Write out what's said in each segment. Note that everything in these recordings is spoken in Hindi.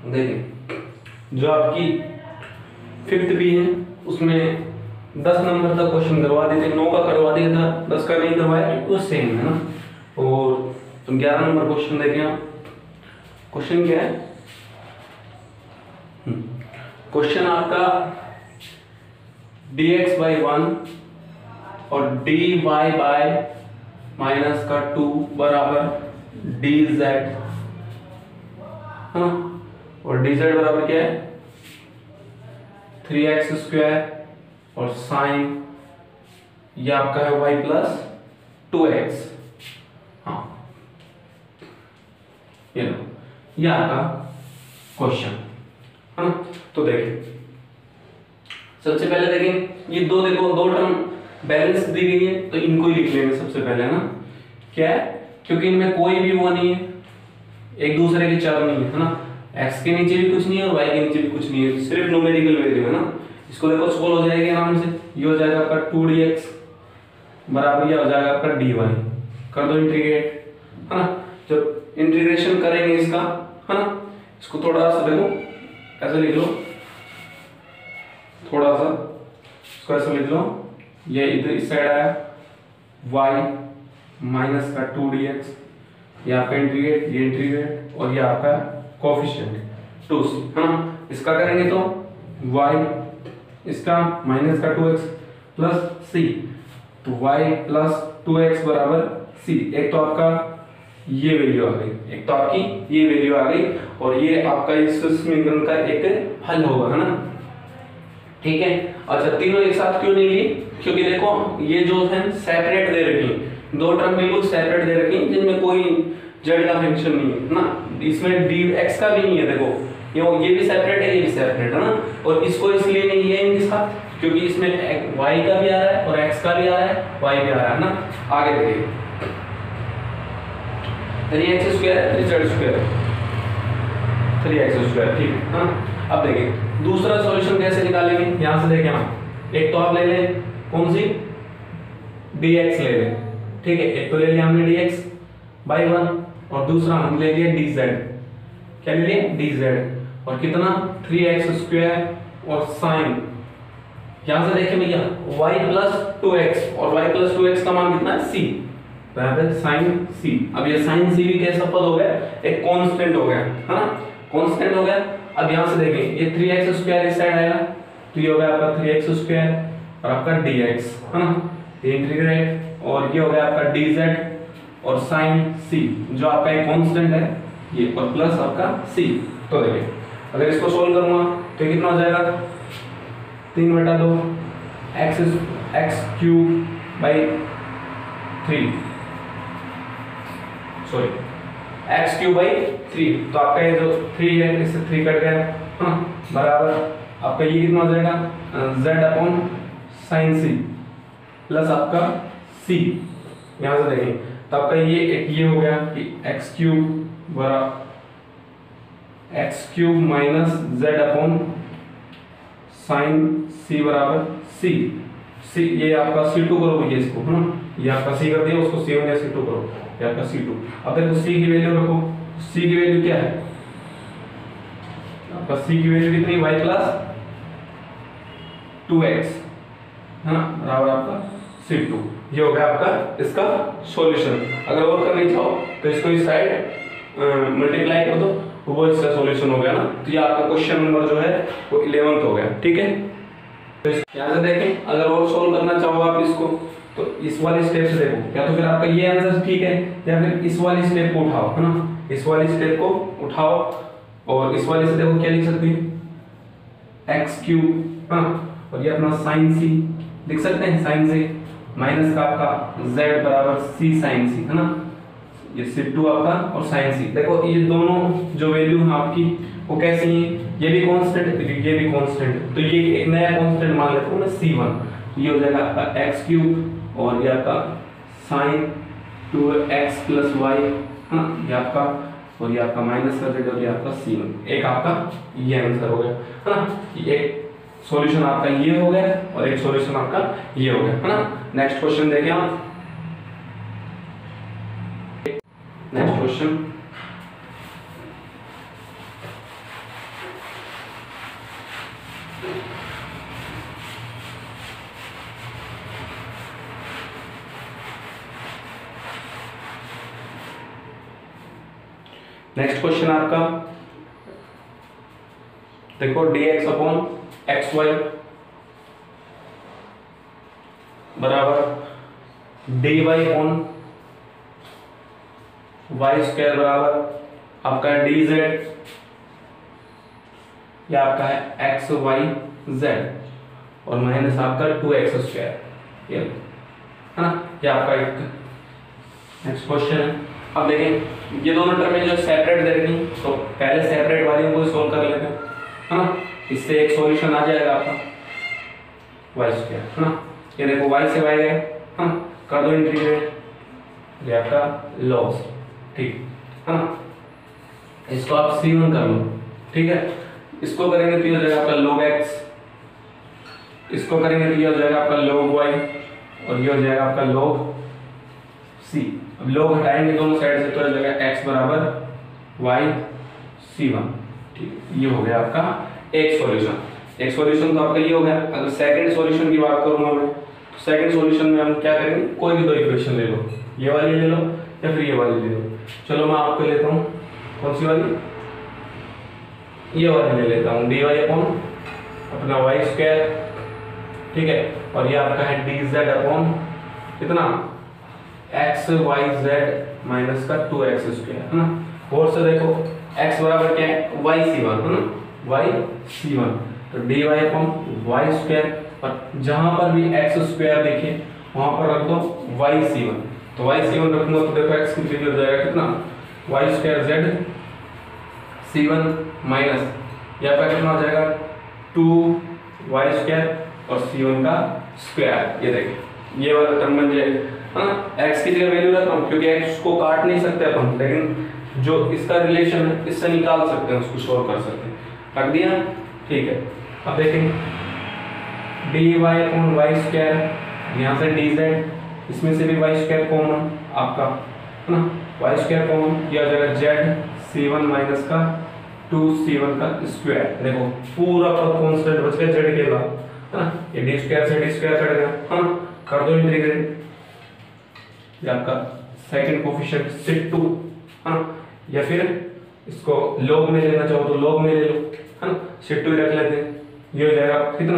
देखिए जो आपकी 5th बी है उसमें 10 नंबर तक क्वेश्चन करवा देते, 9 का करवा दिया था, 10 का नहीं करवाया, वो सेम है ना। और 11 नंबर क्वेश्चन देखें आप। क्वेश्चन क्या है? क्वेश्चन आपका dx/1 और dy बाय -2 बराबर dz, हाँ, और dz बराबर क्या है 3x² और साइन ये आपका है y + 2x, हाँ ये आपका क्वेश्चन है ना। तो देखिए सबसे पहले देखें ये दो टर्म बैलेंस दी गई है तो इनको ही लिख लेंगे सबसे पहले ना। क्या है? क्योंकि इनमें कोई भी वो नहीं है, एक दूसरे के चर नहीं है ना। x के नीचे भी कुछ नहीं है और y के नीचे भी कुछ नहीं है, सिर्फ न्यूमेरिकल वैल्यू है ना। इसको देखो सोल्व हो जाएगी आराम से। ये हो जाएगा आपका 2dx बराबर ये हो जाएगा आपका dy। कर दो इंटीग्रेट, है ना। जब इंटीग्रेशन करेंगे इसका, है ना, इसको थोड़ा सा देखो ऐसे लिख लो, थोड़ा सा इसको ऐसे लिख लो। ये इधर इस साइड आया y - 2dx, ये आपका इंटीग्रेट, ये इंटीग्रेट और ये आपका कोएफिशिएंट 2c, है ना। इसका करेंगे तो y इसका -2x + c, तो y + 2x बराबर c। एक तो आपका ये वैल्यू आ गई, एक तो आपकी ये वैल्यू आ गई और ये आपका इस समीकरण का एक हल होगा, है ना। ठीक है। अच्छा तीनों एक साथ क्यों नहीं ली? क्योंकि देखो ये जो है सेपरेट दे रखी, दो टर्म बिल्कुल सेपरेट दे रखी जिनमें कोई z का फंक्शन नहीं है ना। इसमें dx का भी नहीं है, देखो ये भी सेपरेट है, ये भी सेपरेट है ना। और इसको इसलिए नहीं है इनके साथ क्योंकि इसमें y का भी आ रहा है और x का भी आ रहा है, y भी आ रहा है ना। आगे देखिए 3x² 3z², 3x², ठीक है ना। अब देखिए दूसरा सॉल्यूशन कैसे निकालेंगे, यहां से देखें हम। एक तो आप ले लें कौन सी dx ले लें, ठीक है। एक तो ले लिया हमने dx/1 और दूसरा हम ले लिया dz। क्या ले लिया? dz। और कितना 3x² और साइन, यहां से देखें भैया y + 2x और y + 2x का मान कितना है c बराबर sin c। अब ये sin c भी कैसा पद हो गया? एक कांस्टेंट हो गया, है ना, कांस्टेंट हो गया। अब यहां से देखें ये 3x² इस साइड आएगा तो ये हो गया आपका 3x² और आपका dx, है ना, ये इंटीग्रेट और ये हो गया आपका dz और sin c जो आपका एक कांस्टेंट है ये, और प्लस आपका c। तो देखिए अगर इसको सोल्व करूंगा तो कितना हो जाएगा 3/2 x³ सॉरी x³ / 3। तो आपका ये जो 3 है इससे 3 कट गया, हाँ, बराबर आपका ये कितना हो जाएगा z/sin c प्लस आपका c। यहां से देखें तो आपका ये हो गया कि x³ - z/sin c बराबर c। ये आपका c2 करो भैया इसको, है ना, ये आपका c कर दिया, उसको c1 या c2 करो, ये आपका c2। अब देखो c की वैल्यू रखो, c की वैल्यू क्या है आपका? c की वैल्यू कितनी? y + 2x, है ना, बराबर आपका c2। ये हो गया आपका इसका सॉल्यूशन। अगर और करना चाहो तो इसको इस साइड मल्टीप्लाई कर दो, वो इसका सॉल्यूशन हो गया ना। तो ये आपका क्वेश्चन नंबर जो है वो 11th हो गया, ठीक है। तो यहाँ से देखें अगर और सोल्व करना चाहो आप इसको तो इस वाली स्टेप से देखो, या तो फिर आपका ये आंसर ठीक है या फिर इस वाली स्टेप को उठाओ, है ना, इस वाली स्टेप को उठाओ और इस वाली से देखो क्या लिख सकते हैं x³, हाँ, और ये अपना sin c लिख सकते हैं, sin c माइनस का आपका z बराबर c sin c, है ना, ये c2 आपका और sin c। देखो ये दोनों जो वैल्यू है आपकी वो कैसी है, ये भी कांस्टेंट ये भी कांस्टेंट, तो ये एक नया कांस्टेंट मान लेते हैं ना c1। ये हो जाएगा आपका x³ और ये आपका sin 2x + y, हाँ, ये आपका और ये आपका माइनस का z और ये आपका c1। एक आपका ये आंसर हो गया, है ना। एक सॉल्यूशन आपका ये हो गया और एक सॉल्यूशन आपका ये हो गया, है ना। नेक्स्ट क्वेश्चन देखें आप। नेक्स्ट क्वेश्चन नेक्स्ट क्वेश्चन आपका देखो dx अपॉन एक्स वाई बराबर dy अपॉन वाई स्क्वायर बराबर आपका है dz, या आपका है एक्स वाई जेड और माइनस आपका 2x स्क्वायर, ये है ना, ये आपका एक नेक्स्ट क्वेश्चन है। अब देखें ये दोनों टर्म जो सेपरेट देखनी, तो पहले सेपरेट वाली को सोल्व कर लेते हैं, है ना। इससे एक सॉल्यूशन आ जाएगा आपका वाई स्क्वायर, है ना। ये देखो y से y गए, हाँ, कर दो इंटीग्रेट, ये आपका लॉस, ठीक है ना। इसको आप c1 कर लो, ठीक है। इसको करेंगे तो ये हो जाएगा आपका log x, इसको करेंगे तो ये हो जाएगा आपका log y और ये हो जाएगा आपका log c। अब log हटाएंगे दोनों साइड से तो हो जाएगा x बराबर y c1, ठीक। ये हो गया आपका एक सॉल्यूशन। एक सॉल्यूशन तो आपका ये हो गया। अगर सेकंड सॉल्यूशन की बात करूंगा मैं, तो सेकंड सॉल्यूशन में हम क्या करेंगे, कोई भी दो इक्वेशन ले लो, ये वाली ले लो या फिर ये वाली ले लो। चलो मैं आपको लेता हूँ कौन सी वाली, ये वाली ले लेता हूँ, dy अपॉन अपना वाई स्क्वायर, ठीक है, और ये आपका है dz अपॉन कितना एक्स वाई जेड माइनस का 2x स्क्वायर, है ना। और से देखो x बराबर क्या है y c1, है ना, y c1, तो dy अपॉन वाई स्क्वायर, और जहां पर भी x स्क्वायर देखे वहां पर रख दो y c1, तो y c1 रखूंगा तो देखो x की वैल्यू हो जाएगा कितना y square z c1 minus यहाँ पर कितना हो जाएगा 2y स्क्वायर और c1 का स्क्वायर। ये देखिए ये वाला टर्म बन जाएगा, हाँ। x की जगह वैल्यू रखता हूँ क्योंकि x को काट नहीं सकते अपन, लेकिन जो इसका रिलेशन है इससे निकाल सकते हैं, उसको सॉल्व कर सकते हैं। रख दिया, ठीक है। अब देखेंगे dy अपॉन वाई स्क्वायर, यहाँ से dz, इसमें से भी वाई स्क्वायर कॉमन आपका, है ना, वाई स्क्वायर कॉमन, यह हो जाएगा z c1 माइनस का 2c1 का स्क्वायर। देखो पूरा कांस्टेंट बच गया z के बाद, है ना, ये d स्क्वायर से d स्क्वायर कट गया, हाँ, कर दो इंटीग्रेट, ये आपका सेकंड कोफिशिएंट c2, हाँ, या फिर इसको log में लेना चाहो तो log में ले लो, है ना, c2 ही रख लेते हैं। ये हो जाएगा कितना,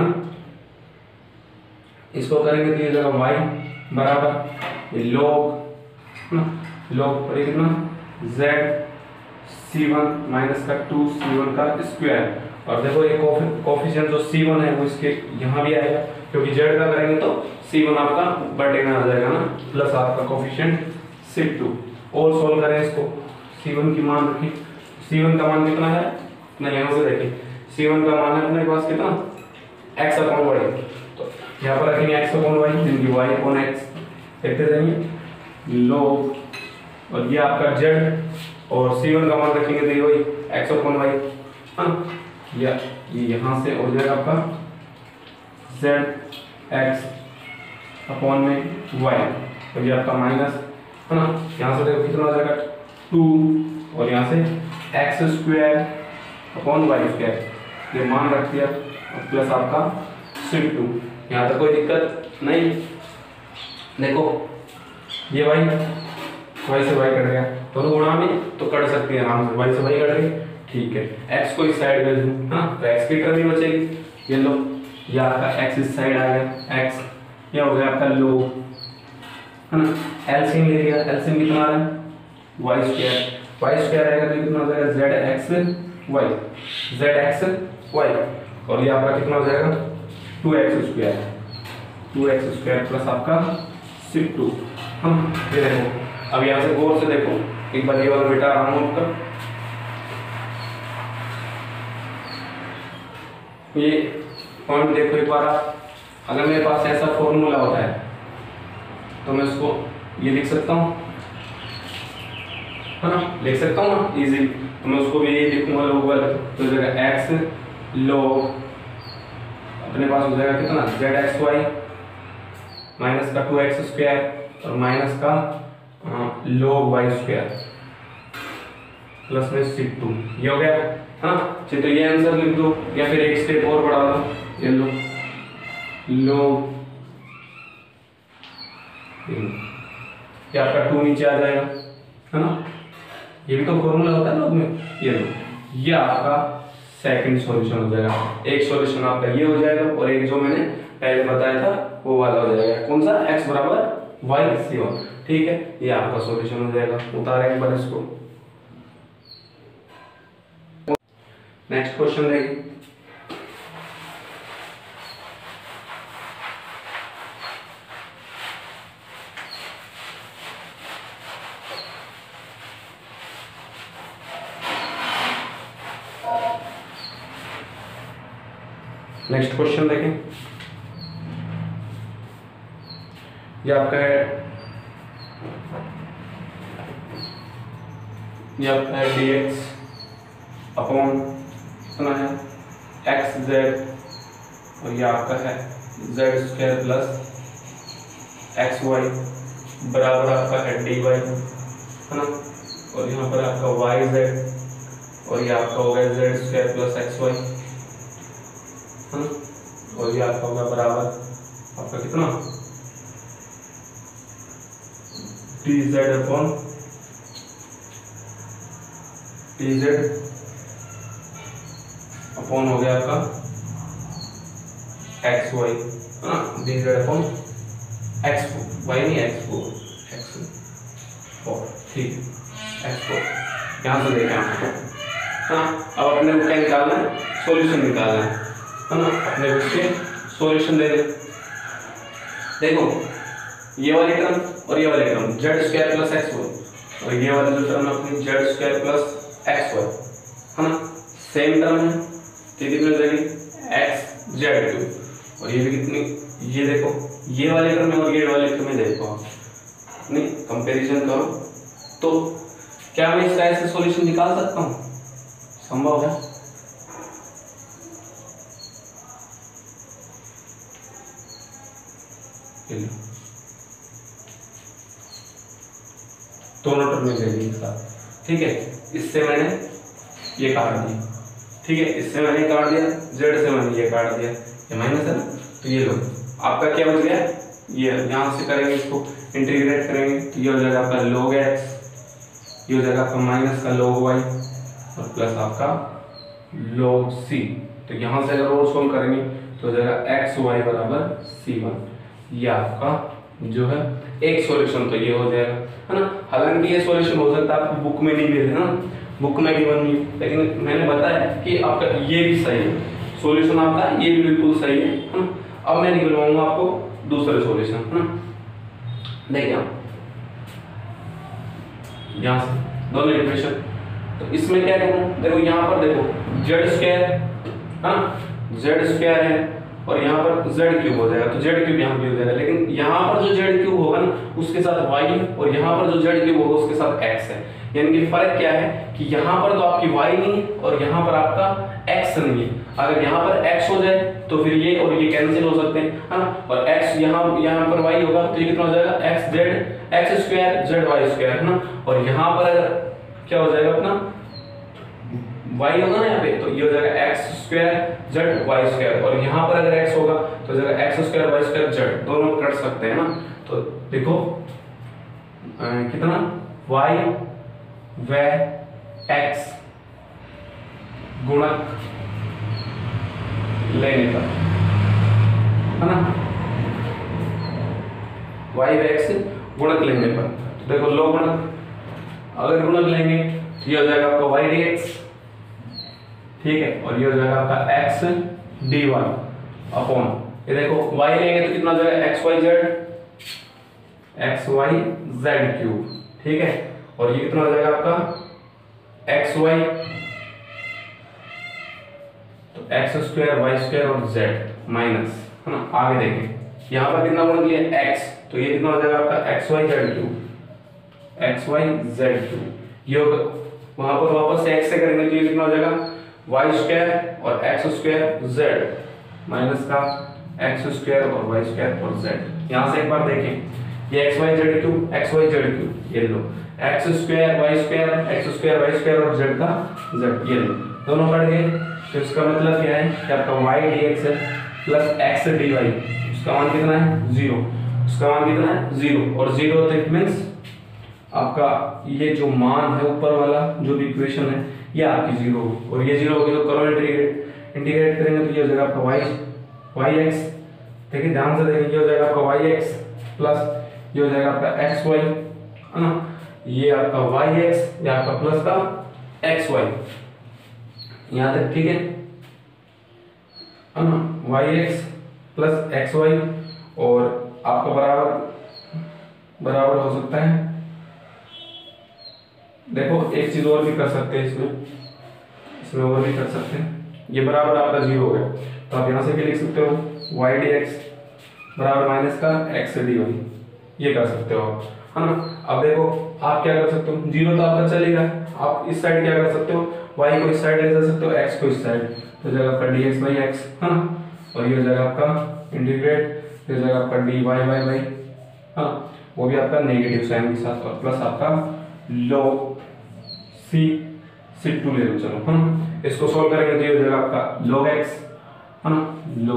इसको करेंगे तो ये हो जाएगा y बराबर ये log, है ना, log पर कितना z c1 माइनस का 2c1 का स्क्वायर, और देखो ये कोफिशिएंट जो c1 है वो इसके यहाँ भी आएगा क्योंकि z का करेंगे तो c1 आपका बटे में आ जाएगा ना, प्लस आपका कोफिशिएंट c2। और सोल्व करें इसको, c1 की मान रखी, c1 का मान कितना है ना, यहाँ से देखिए c1 का मान है अपने पास कितना x अपॉन y, तो यहाँ पर रखेंगे x अपॉन y, जिनकी y अपॉन x देखते जाइए log, और ये आपका z और c1 का मान रखेंगे तो ये वही x अपॉन y, हाँ, या ये यहाँ से हो जाएगा आपका z x अपॉन में y, तो ये आपका माइनस, है ना, यहाँ से देखो कितना हो जाएगा 2 और यहाँ से x square upon y square, ये मान रख दिया, और प्लस आपका c2। यहाँ तक कोई दिक्कत नहीं। देखो ये y से y कट गया, दोनों गुणा में तो कट सकती है आराम से, y से y कट गई, ठीक है। x को इस साइड भेज दूँ, हाँ, तो x की टर्म ही बचेगी, ये लो, ये आपका x इस साइड आ गया, x ये हो गया आपका log, है ना, एलसीएम ले लिया, एलसीएम कितना आ रहा है y स्क्वायर आएगा तो कितना हो जाएगा zx y, और ये आपका कितना हो जाएगा 2x स्क्वायर प्लस आपका c2। हम ये देखो अब यहाँ से गौर से देखो एक बार ये वाला बेटा आराम होकर, ये पॉइंट देखो एक बार आप, अगर मेरे पास ऐसा फॉर्मूला होता है तो मैं इसको ये लिख सकता हूँ, है ना, लिख सकता हूँ ना इजी, तो मैं उसको भी ये लिखूंगा log वाला, तो हो जाएगा x log अपने पास हो जाएगा कितना zxy माइनस का 2x स्क्वायर और माइनस का log y स्क्वायर, प्लस में C2, ये हो गया है ना। चलिए तो ये आंसर लिख दो या फिर एक स्टेप और बढ़ा दो, ये लो ये आपका 2 नीचे आ जाएगा, है ना। ये भी तो फॉर्मूला होता है ना उसमें, ये लो, ये आपका सेकंड सॉल्यूशन हो जाएगा। एक सॉल्यूशन आपका ये हो जाएगा और एक जो मैंने पहले बताया था वो वाला हो जाएगा। कौन सा? x बराबर y C1, ठीक है। ये आपका सॉल्यूशन हो जाएगा। उतारें एक बार इसको। नेक्स्ट क्वेश्चन देखिए। नेक्स्ट क्वेश्चन देखें। ये आपका है dx अपॉन कितना है एक्स जेड और ये आपका है z square plus x y बराबर आपका है dy, है ना। और यहाँ पर आपका वाई जेड और ये आपका हो गया z square plus x y, है ना। और ये आपका होगा बराबर आपका कितना dz अपॉन dz अपॉन हो गया आपका एक्स वाई, है ना। dz अपॉन एक्स वाई नहीं एक्स फोर, ठीक है एक्स फोर। यहाँ से देखें आपको, हाँ। अब अपने को क्या निकालना है? सॉल्यूशन निकालना है ना। अपने को इसके सॉल्यूशन दे दे। देखो ये वाली टर्म और ये वाली term z square plus x y और ये वाली जो टर्म अपनी z square plus x y, है ना। सेम टर्म है, कितनी हो जाएगी एक्स जेड क्यूब। और ये भी कितनी, ये देखो ये वाली टर्म और ये वाली टर्म देखो आप, नहीं कंपैरिजन करो तो क्या मैं इसका ऐसे सॉल्यूशन निकाल सकता हूँ? संभव है। दोनों टर्म ले ली साथ, ठीक है। इससे मैंने ये काट दिया, ठीक है। इससे मैंने काट दिया, जेड से मैंने ये काट दिया, ये माइनस है ना। तो ये लो आपका क्या बच गया, ये यहाँ से करेंगे इसको इंटीग्रेट करेंगे तो ये हो जाएगा आपका log x, ये हो जाएगा आपका माइनस का log y और प्लस आपका log c। तो यहाँ से अगर और सोल्व करेंगे तो हो जाएगा एक्स वाई बराबर C1। ये आपका जो है एक सॉल्यूशन तो ये हो जाएगा, है ना। हालांकि ये सॉल्यूशन हो सकता है आपकी बुक में नहीं मिले, है ना, बुक में गिवन नहीं, लेकिन मैंने बताया कि आपका ये भी सही है सॉल्यूशन, आपका ये भी बिल्कुल सही है ना। अब मैं निकलवाऊंगा आपको दूसरे सॉल्यूशन, है ना। देखिए आप यहाँ से दोनों इक्वेशन, तो इसमें क्या करूँ? देखो यहाँ पर देखो जेड स्क्वायर, हाँ जेड स्क्वायर है और यहाँ पर जेड क्यूब हो जाएगा, तो जेड क्यूब यहाँ भी हो जाएगा। लेकिन यहाँ पर जो जेड क्यूब होगा ना उसके साथ वाई और यहाँ पर जो जेड क्यूब होगा उसके साथ एक्स है। यानी कि फर्क क्या है कि यहाँ पर तो आपकी वाई नहीं है और यहाँ पर आपका एक्स नहीं है। अगर यहाँ पर एक्स हो जाए तो फिर ये और ये कैंसिल हो सकते हैं, है ना। और एक्स यहाँ पर वाई होगा तो ये कितना हो जाएगा x z x square z y square, है ना। और यहाँ पर अगर क्या हो जाएगा अपना y होगा ना यहाँ पे, तो ये हो जाएगा x square z y square. और यहाँ पर अगर x होगा तो हो जाएगा x square y square z, दोनों कट सकते हैं ना। तो देखो कितना y व x गुणक लेने का, है ना, y व x गुणक लेने पर। तो देखो लो गुणक, अगर गुणक लेंगे तो ये हो जाएगा आपका y dx, ठीक है। और ये हो जाएगा आपका x dy अपॉन, ये देखो y लेंगे तो कितना हो जाएगा xy z क्यूब, ठीक है। और ये कितना हो जाएगा आपका xy, तो x स्क्वायर वाई स्क्वायर और z माइनस, है ना। आगे देखें यहाँ पर कितना गुणक लिया x, तो ये कितना हो जाएगा आपका xy z क्यूब। ये वहां पर वापस से x से करेंगे तो ये कितना हो जाएगा वाई स्क्वायर और एक्स स्क्वायर जेड माइनस का एक्स स्क्वायर और वाई स्क्वायर और जेड। यहाँ से एक बार देखें ये एक्स वाई जेड क्यूब ये लो x square y square, x square y square और जेड का जेड, ये दोनों कट गए। तो इसका मतलब क्या है कि आपका वाई डी एक्स है प्लस एक्स डी वाई, उसका मान कितना है 0, उसका मान कितना है 0, और 0 तो इट मीन्स आपका ये जो मान है ऊपर वाला जो भी इक्वेशन है ये आपकी 0 होगी, और ये 0 होगी तो करो इंटीग्रेट करेंगे तो ये हो जाएगा आपका वाई एक्स, देखिए ध्यान से देखिए, ये हो जाएगा आपका वाई एक्स प्लस ये हो जाएगा आपका एक्स वाई, है ना, ये आपका वाई एक्स, ये आपका प्लस का एक्स वाई, यहाँ तक ठीक है ना, y x plus x y, और आपका बराबर हो सकता है, देखो एक चीज और भी कर सकते हैं इसमें और भी कर सकते हैं, ये बराबर आपका 0 हो गया, तो आप यहाँ से भी लिख सकते हो वाई डी एक्स बराबर माइनस का एक्स डी वाई, ये कर सकते हो आप, है ना। अब देखो आप क्या कर सकते हो, 0 तो आपका चलेगा, आप इस साइड क्या कर सकते हो, y को इस साइड ले जा सकते हो, x को इस साइड, तो जाएगा आपका dx बाई x, है ना, और ये हो जाएगा आपका इंटीग्रेट, ये हो जाएगा आपका dy बाई y, हाँ, वो भी आपका नेगेटिव साइन के साथ, और प्लस आपका log c/2 ले लो, चलो, है ना, इसको सॉल्व करेंगे तो ये हो जाएगा आपका log x, है ना,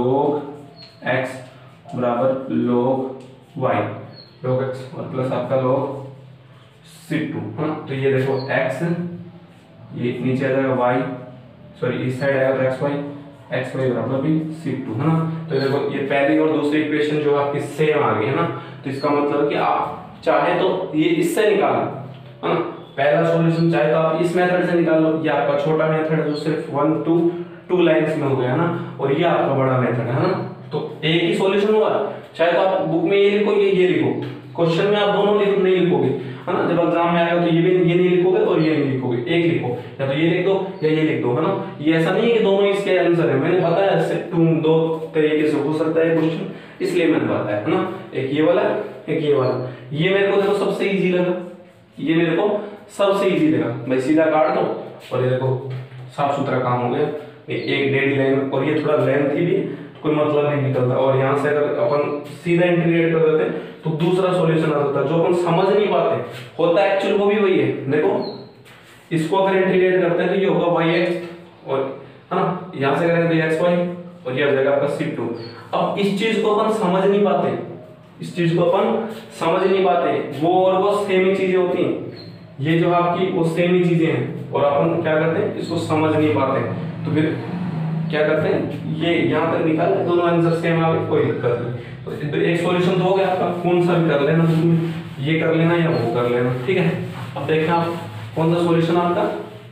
log x बराबर log y, log x और प्लस आपका log c/2, हाँ, तो ये देखो x, ये नीचे आ जाएगा y, सॉरी इस साइड आएगा तो x y बराबर भी c/2, है ना। तो देखो ये पहली और दूसरी इक्वेशन जो आपकी सेम आ गई है ना, तो इसका मतलब कि आप चाहे तो ये इससे निकालो, है ना, पहला सॉल्यूशन चाहे तो आप इस मेथड से निकाल लो, ये आपका छोटा मेथड है जो सिर्फ 2 लाइंस में हो गया, है ना, और ये आपका बड़ा मेथड है ना, तो एक ही सॉल्यूशन हुआ, चाहे तो आप बुक में ये लिखो ये लिखो, क्वेश्चन में आप दोनों नहीं लिखोगे, है ना, जब एग्जाम में आएगा तो ये नहीं लिखोगे और ये नहीं लिखोगे, एक लिखो, या तो ये लिख दो या ये लिख दो, है ना, ये ऐसा नहीं है कि दोनों इसके आंसर है, मैंने बताया इससे दो तरीके से हो सकता है क्वेश्चन, इसलिए मैंने बताया, है ना, एक ये वाला एक ये वाला, ये मेरे को देखो सबसे इजी लगा, ये मेरे को सबसे इजी लगा, मैं सीधा काट दो और ये देखो साफ सुथरा काम हो गया, एक 1.5 लाइन, और ये थोड़ा लेंथी भी, कोई मतलब नहीं निकलता, और यहाँ से अगर अपन सीधा इंटीग्रेट कर देते तो दूसरा सॉल्यूशन आ जाता, जो अपन समझ नहीं पाते होता है एक्चुअल वो भी वही है, देखो इसको अगर इंटीग्रेट करते हैं तो ये होगा वाई एक्स, और है ना, यहाँ से करेंगे तो एक्स वाई, और ये आ जाएगा आपका c/2। अब इस चीज को अपन समझ नहीं पाते, इस चीज को अपन समझ नहीं पाते, वो और वो सेम ही चीजें होती हैं, ये जो आपकी वो सेम ही चीजें हैं, और अपन क्या करते हैं इसको समझ नहीं पाते, तो फिर क्या करते हैं ये यहाँ तक निकाल, दोनों आंसर सेम आ गए, कोई दिक्कत नहीं, तो एक सॉल्यूशन तो हो गया आपका, कौन सा भी कर लेना, ये कर लेना या वो कर लेना, ठीक है। अब देखना आप कौन सा सॉल्यूशन आपका,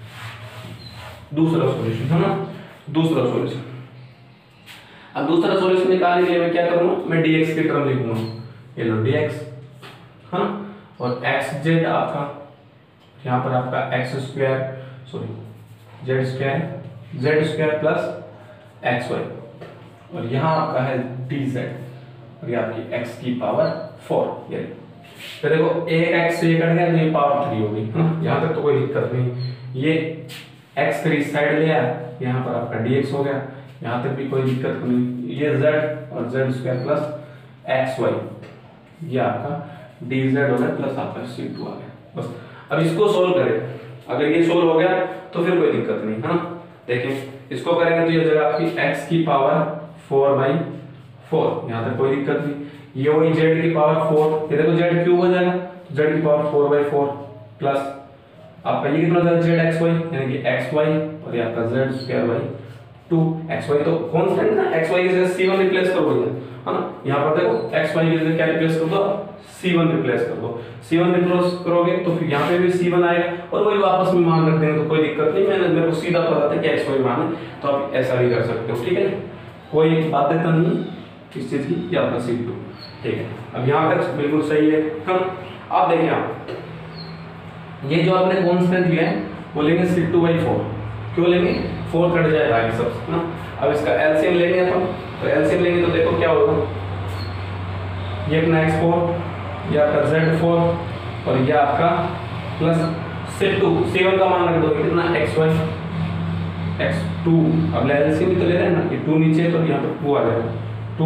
दूसरा सॉल्यूशन, है ना, दूसरा सॉल्यूशन। अब दूसरा सॉल्यूशन निकालने के लिए मैं क्या करूंगा, मैं dx की टर्म लिखूंगा, ये लो dx, है ना, और xz आपका यहाँ पर आपका z स्क्वायर प्लस xy, और यहाँ आपका है dz, और ये आपकी x की पावर 4, ये तो देखो एक x से कट गया तो ये पावर 3 होगी, है ना, यहाँ तक तो कोई दिक्कत नहीं, ये x फिर इस साइड ले आया, यहाँ पर आपका dx हो गया, यहाँ तक भी कोई दिक्कत नहीं, ये z और z स्क्वायर प्लस xy, ये आपका dz हो गया प्लस आपका c/2 आ गया, बस। अब इसको सोल्व करें, अगर ये सोल्व हो गया तो फिर कोई दिक्कत नहीं, है ना, देखें इसको करेंगे तो ये हो जाएगा आपकी x की पावर 4/4, यहाँ तक कोई दिक्कत नहीं, ये वही z की पावर 4, ये देखो z क्यूब हो जाएगा, z की पावर 4/4 प्लस आपका ये कितना हो जाएगा zxy, यानी कि xy, और ये आपका z स्क्वायर बाई 2, xy तो कांस्टेंट ना, xy की जगह c1 रिप्लेस कर दो, है ना, यहाँ पर देखो xy की जगह क्या रिप्लेस कर दो, c1 रिप्लेस कर दो, c1 रिप्लेस करोगे तो फिर यहाँ पे भी c1 आएगा, और वही वापस में मान रख देंगे तो कोई दिक्कत नहीं, मेरे को सीधा पता था कि xy मान है, तो आप ऐसा भी कर सकते हो, ठीक है, कोई बाध्यता नहीं इस चीज की, ये आपका c/2, ठीक है। अब यहाँ तक बिल्कुल सही है, आप देखिए, आप ये जो आपने कांस्टेंट लिया है वो लेंगे c/2/4, क्यों लेंगे, 4 कट जाएगा आगे सब, है ना। अब इसका एलसीएम लेंगे अपन, तो एलसीएम लेंगे तो देखो क्या होगा, ये अपना x4, ये आपका z4, और ये आपका प्लस c/2, c1 का मान रख दो कितना xy x2, अब एलसीएम भी तो ले रहे हैं ना, ये 2 नीचे तो यहाँ पर 2 आ जाएगा,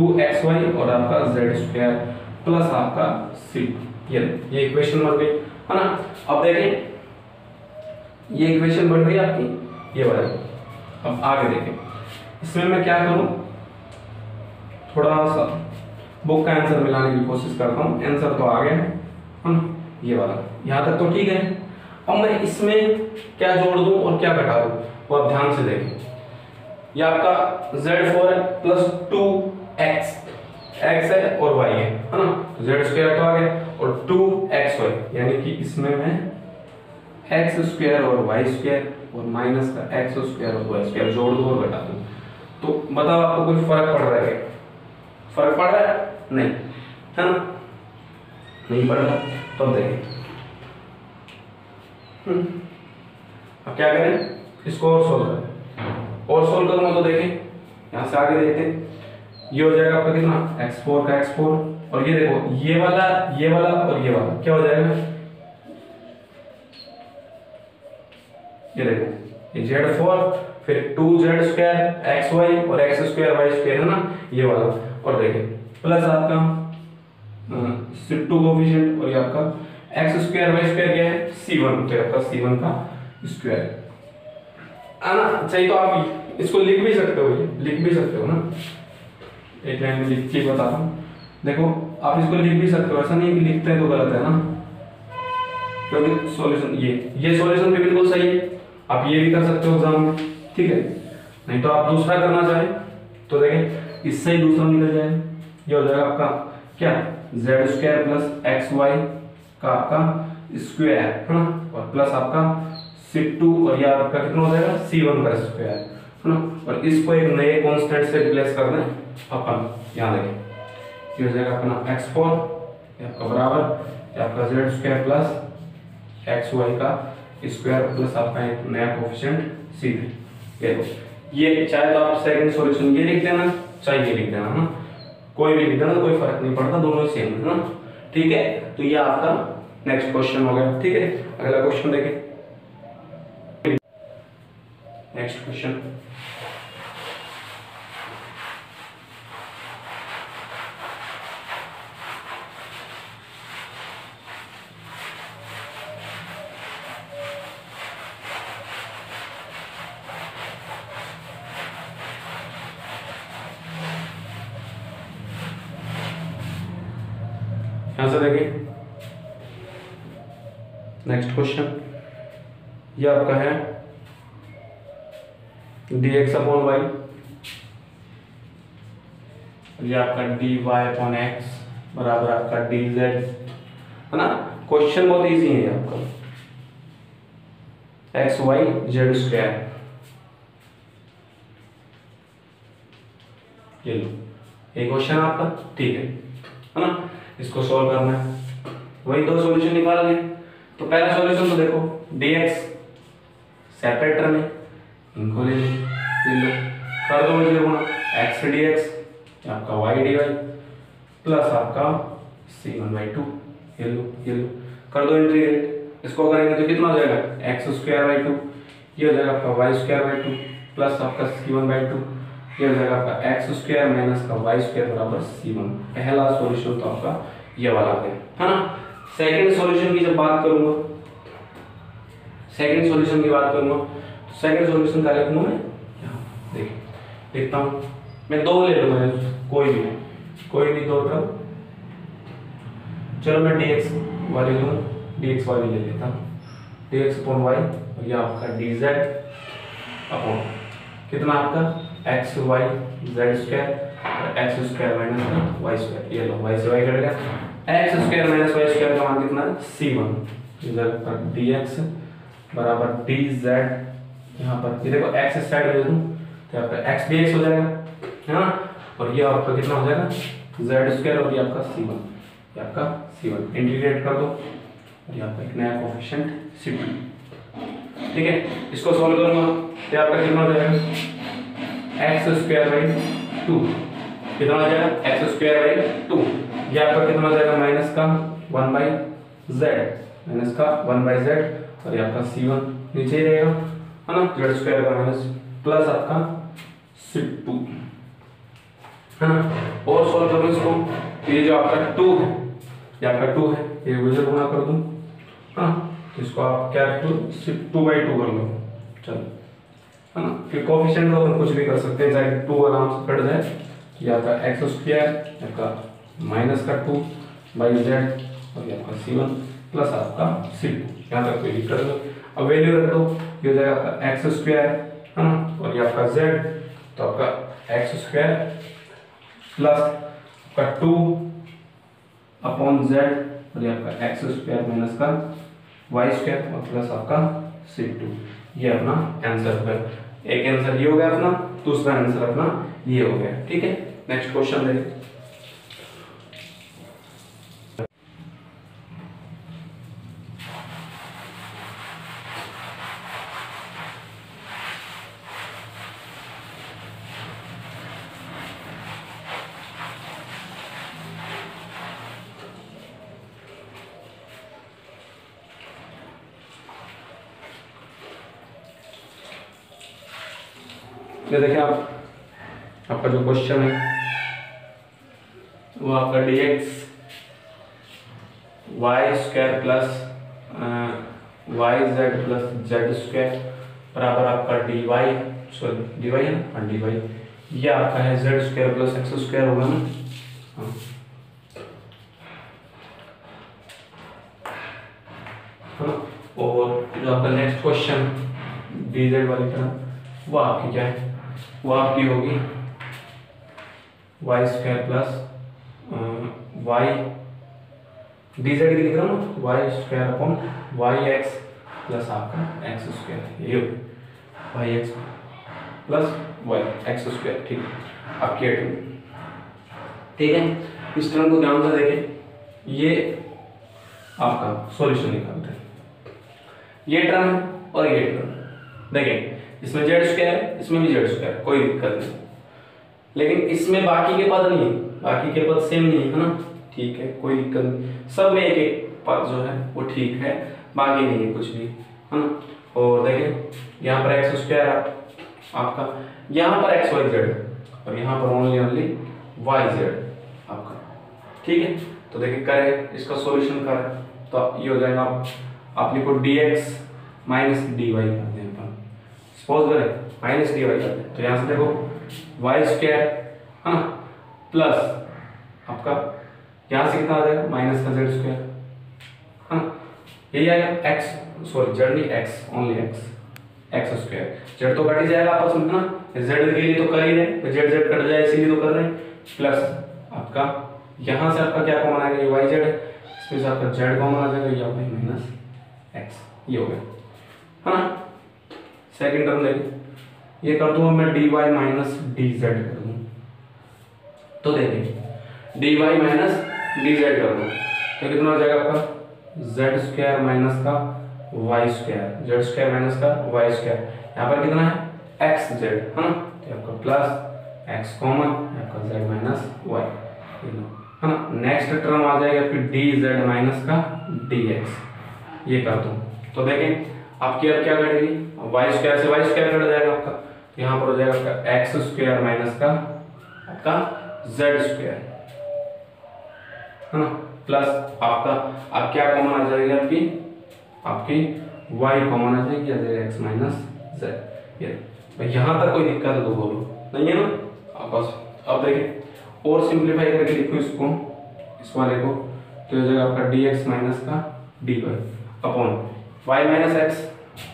2xy और आपका z स्क्वायर प्लस आपका c, ये इक्वेशन बन गई, है ना। अब देखें ये इक्वेशन बन रही है आपकी ये वाली। अब आगे देखें, इसमें मैं क्या करूं, थोड़ा सा बुक का आंसर मिलाने की कोशिश करता हूं। आंसर तो आ गया है ना, ये वाला यहां तक तो ठीक है। अब मैं इसमें क्या जोड़ दूं और क्या घटा दूं वो आप ध्यान से देखें। ये आपका z4 है प्लस 2x, x है और y है ना, z स्क्वायर तो आ गया और 2xy, यानी कि इसमें मैं x स्क्वायर और y स्क्वायर और माइनस का x स्क्वायर और y स्क्वायर जोड़ दूं और घटा दूं। तो बताओ आपको कोई फर्क पड़ रहा है क्या? फर्क पड़ रहा है? नहीं, है ना, नहीं पड़ रहा। तो अब देखें अब क्या करें, इसको और सोल्व करें। और सोल्व करूंगा तो देखें यहां से आगे देखते हैं, ये हो जाएगा आपका कितना, x4 का x4 और ये देखो ये वाला और ये वाला क्या हो जाएगा, ये देखो ये z4 फिर 2z स्क्वायर xy और x स्क्वायर y स्क्वायर है ना ये वाला, और देखिए प्लस आपका 2 कोफिशिएंट और ये आपका x स्क्वायर y स्क्वायर क्या है c1, तो आपका c1 का स्क्वायर है ना। चाहिए तो आप इसको लिख भी सकते हो, लिख भी सकते हो ना, एक लाइन में लिख के बताता हूँ। देखो आप इसको लिख भी सकते हो, ऐसा नहीं कि लिखते हैं तो गलत है ना, क्योंकि सॉल्यूशन ये सॉल्यूशन भी बिल्कुल सही है, आप ये भी कर सकते हो एग्जाम में, ठीक है। नहीं तो आप दूसरा करना चाहें तो देखें इससे ही दूसरा निकल जाए, ये हो जाएगा आपका क्या z square plus x y का आपका स्क्वायर है ना, और प्लस आपका c2 और ये आपका कितना हो जाएगा c1 का स्क्वायर है ना, और इसको एक नए कांस्टेंट से रिप्लेस कर दें अपन, यहाँ देखें ये हो जाएगा अपना x4 आपका बराबर आपका z square plus x y का स्क्वायर प्लस आपका एक नया कोफिशिएंट c3। ये दो, ये चाहे तो आप सेकंड सॉल्यूशन ये लिख देना चाहे ये लिख देना ना, कोई भी लिख देना तो कोई फर्क नहीं पड़ता, दोनों सेम है ना, ठीक है। तो ये आपका नेक्स्ट क्वेश्चन हो गया, ठीक है। अगला क्वेश्चन देखें, नेक्स्ट क्वेश्चन यहां से देखिए नेक्स्ट क्वेश्चन, ये आपका है dx अपॉन वाई, ये आपका dy अपॉन x बराबर आपका dz है ना। क्वेश्चन बहुत इजी है आपका, एक्स वाई जेड स्क्वायर, ये लो ये क्वेश्चन आपका, ठीक है ना। इसको सॉल्व करना है, वही दो सॉल्यूशन निकाल लें। तो पहला सॉल्यूशन तो देखो dx सेपरेटर में इनको ले लो, कर दो मुझे गुणा x dx आपका y dy प्लस आपका c1/2, ये लो कर दो इंटीग्रेट। इसको करेंगे तो कितना हो जाएगा x स्क्वायर बाई 2, ये हो जाएगा आपका y स्क्वायर बाई 2 प्लस आपका c1/2, ये हो जाएगा आपका x स्क्वायर माइनस का y स्क्वायर बराबर c1। पहला सॉल्यूशन तो आपका ये वाला है ना। सेकंड सॉल्यूशन की जब बात करूंगा, सेकंड सॉल्यूशन की बात करूंगा तो सेकंड सॉल्यूशन का लिखूंगा मैं, देखिए लिखता हूं मैं, दो ले लूंगा कोई भी दो तरफ, चलो मैं dx वाली लूँ, dx वाली ले लेता हूँ, dx अपॉन y और ये आपका dz अपॉन कितना आपका x y z स्क्वायर और x square minus y square, ये लो y से y कट गया, x square minus y square का मान कितना है c1, इधर पर dx बराबर dz, यहाँ पर ये देखो x साइड ले दूँ तो आपका x dx हो जाएगा है ना, और ये आपका कितना हो जाएगा z स्क्वायर और ये आपका c1, ये आपका c1 इंटीग्रेट कर दो और ये आपका एक नया कोफिशिएंट c2, ठीक है। इसको सॉल्व करूंगा तो आपका कितना हो जाएगा x स्क्वायर बाई 2, कितना हो जाएगा x स्क्वायर बाई 2, ये आपका कितना हो जाएगा माइनस का 1/z, माइनस का 1/z और ये आपका c1 नीचे ही रहेगा है ना, z स्क्वायर का माइनस प्लस आपका c2 है ना। और सॉल्व करो इसको, ये जो आपका 2 है, ये आपका 2 है, ये वजह गुणा कर दूं हाँ, तो इसको आप क्या कर लो, सिर्फ 2/2 कर लो, चलो, है ना। फिर कोफिशिएंट तो अपन कुछ भी कर सकते हैं, चाहे 2 आराम से कट जाए, ये आपका x² आपका -2/z और ये आपका c1 प्लस आपका c2, यहाँ तक कोई दिक्कत नहीं। अब वैल्यू रख दो, ये हो जाएगा आपका x², है ना, और ये आपका z, तो आपका x² प्लस आपका 2/z और ये आपका x² माइनस का y² और प्लस आपका c2, ये अपना आंसर होगा। एक आंसर ये हो गया अपना, दूसरा आंसर अपना ये हो गया, ठीक है। नेक्स्ट क्वेश्चन देखिए। ये देखिए आप, आपका जो क्वेश्चन है वो आपका dx y² plus yz plus z² बराबर आपका dy, सॉरी dy है ना, हाँ dy, ये आपका है z² प्लस x² होगा ना, हाँ। और जो आपका नेक्स्ट क्वेश्चन dz वाली तरफ, वो आपकी क्या है, वो आपकी होगी y² प्लस y, dz की लिख रहा हूँ ना, y² अपॉन yx प्लस आपका x², ये yx प्लस yx², ठीक है। आपकी एटम, ठीक है। इस टर्म को ध्यान से देखें, ये आपका सॉल्यूशन निकालते हैं, ये टर्म और ये टर्म देखें, इसमें z², इसमें भी z², कोई दिक्कत नहीं, लेकिन इसमें बाकी के पद नहीं है, बाकी के पद सेम नहीं है ना, ठीक है, कोई दिक्कत नहीं, सब में एक एक पद जो है वो ठीक है, बाकी नहीं है कुछ भी, है ना। और देखें यहाँ पर x² आपका, यहाँ पर x y z और यहाँ पर ओनली yz आपका, ठीक है। तो देखिए करें इसका सॉल्यूशन करें, तो ये हो जाएगा, आप लिखो dx माइनस dy करते हैं अपन, सपोज करें माइनस dy करते हैं, तो यहाँ से देखो y², है ना, प्लस आपका यहाँ से कितना आ जाएगा, माइनस का z², है ना, यही आएगा x, सॉरी z नहीं, x, ओनली x² z तो कट ही जाएगा आपस में ना, z के लिए तो कर ही रहे, तो z कट जाए इसीलिए तो कर रहे हैं, प्लस आपका यहाँ से आपका क्या कॉमन आएगा, ये yz है, इसमें से आपका z कॉमन आ जाएगा, ये आपका माइनस x, ये हो गया, है ना। सेकंड टर्म देखिए, ये कर दूं मैं dy माइनस dz कर दूं, तो देखिए dy माइनस dz कर दूं तो कितना हो जाएगा आपका, z² माइनस का y², z² माइनस का y², यहाँ पर कितना है xz, है ना, तो आपका प्लस x कॉमन, आपका z माइनस y, है ना। नेक्स्ट टर्म आ जाएगा फिर dz माइनस का dx, ये कर दूं तो देखें आपकी अब क्या कटेगी, y² से y² कट जाएगा आपका, तो यहाँ पर हो जाएगा आपका x² माइनस का आपका z², है ना, प्लस आपका अब क्या कॉमन आ जाएगी, आपकी y कॉमन आ जाएगी, आ जाएगा x माइनस z, ये यहाँ तक कोई दिक्कत है तो बोलो, नहीं है ना। अब बस अब देखिए और सिंप्लीफाई करके लिखो इसको, इस वाले को, तो हो जाएगा आपका dx माइनस का dy upon y minus x,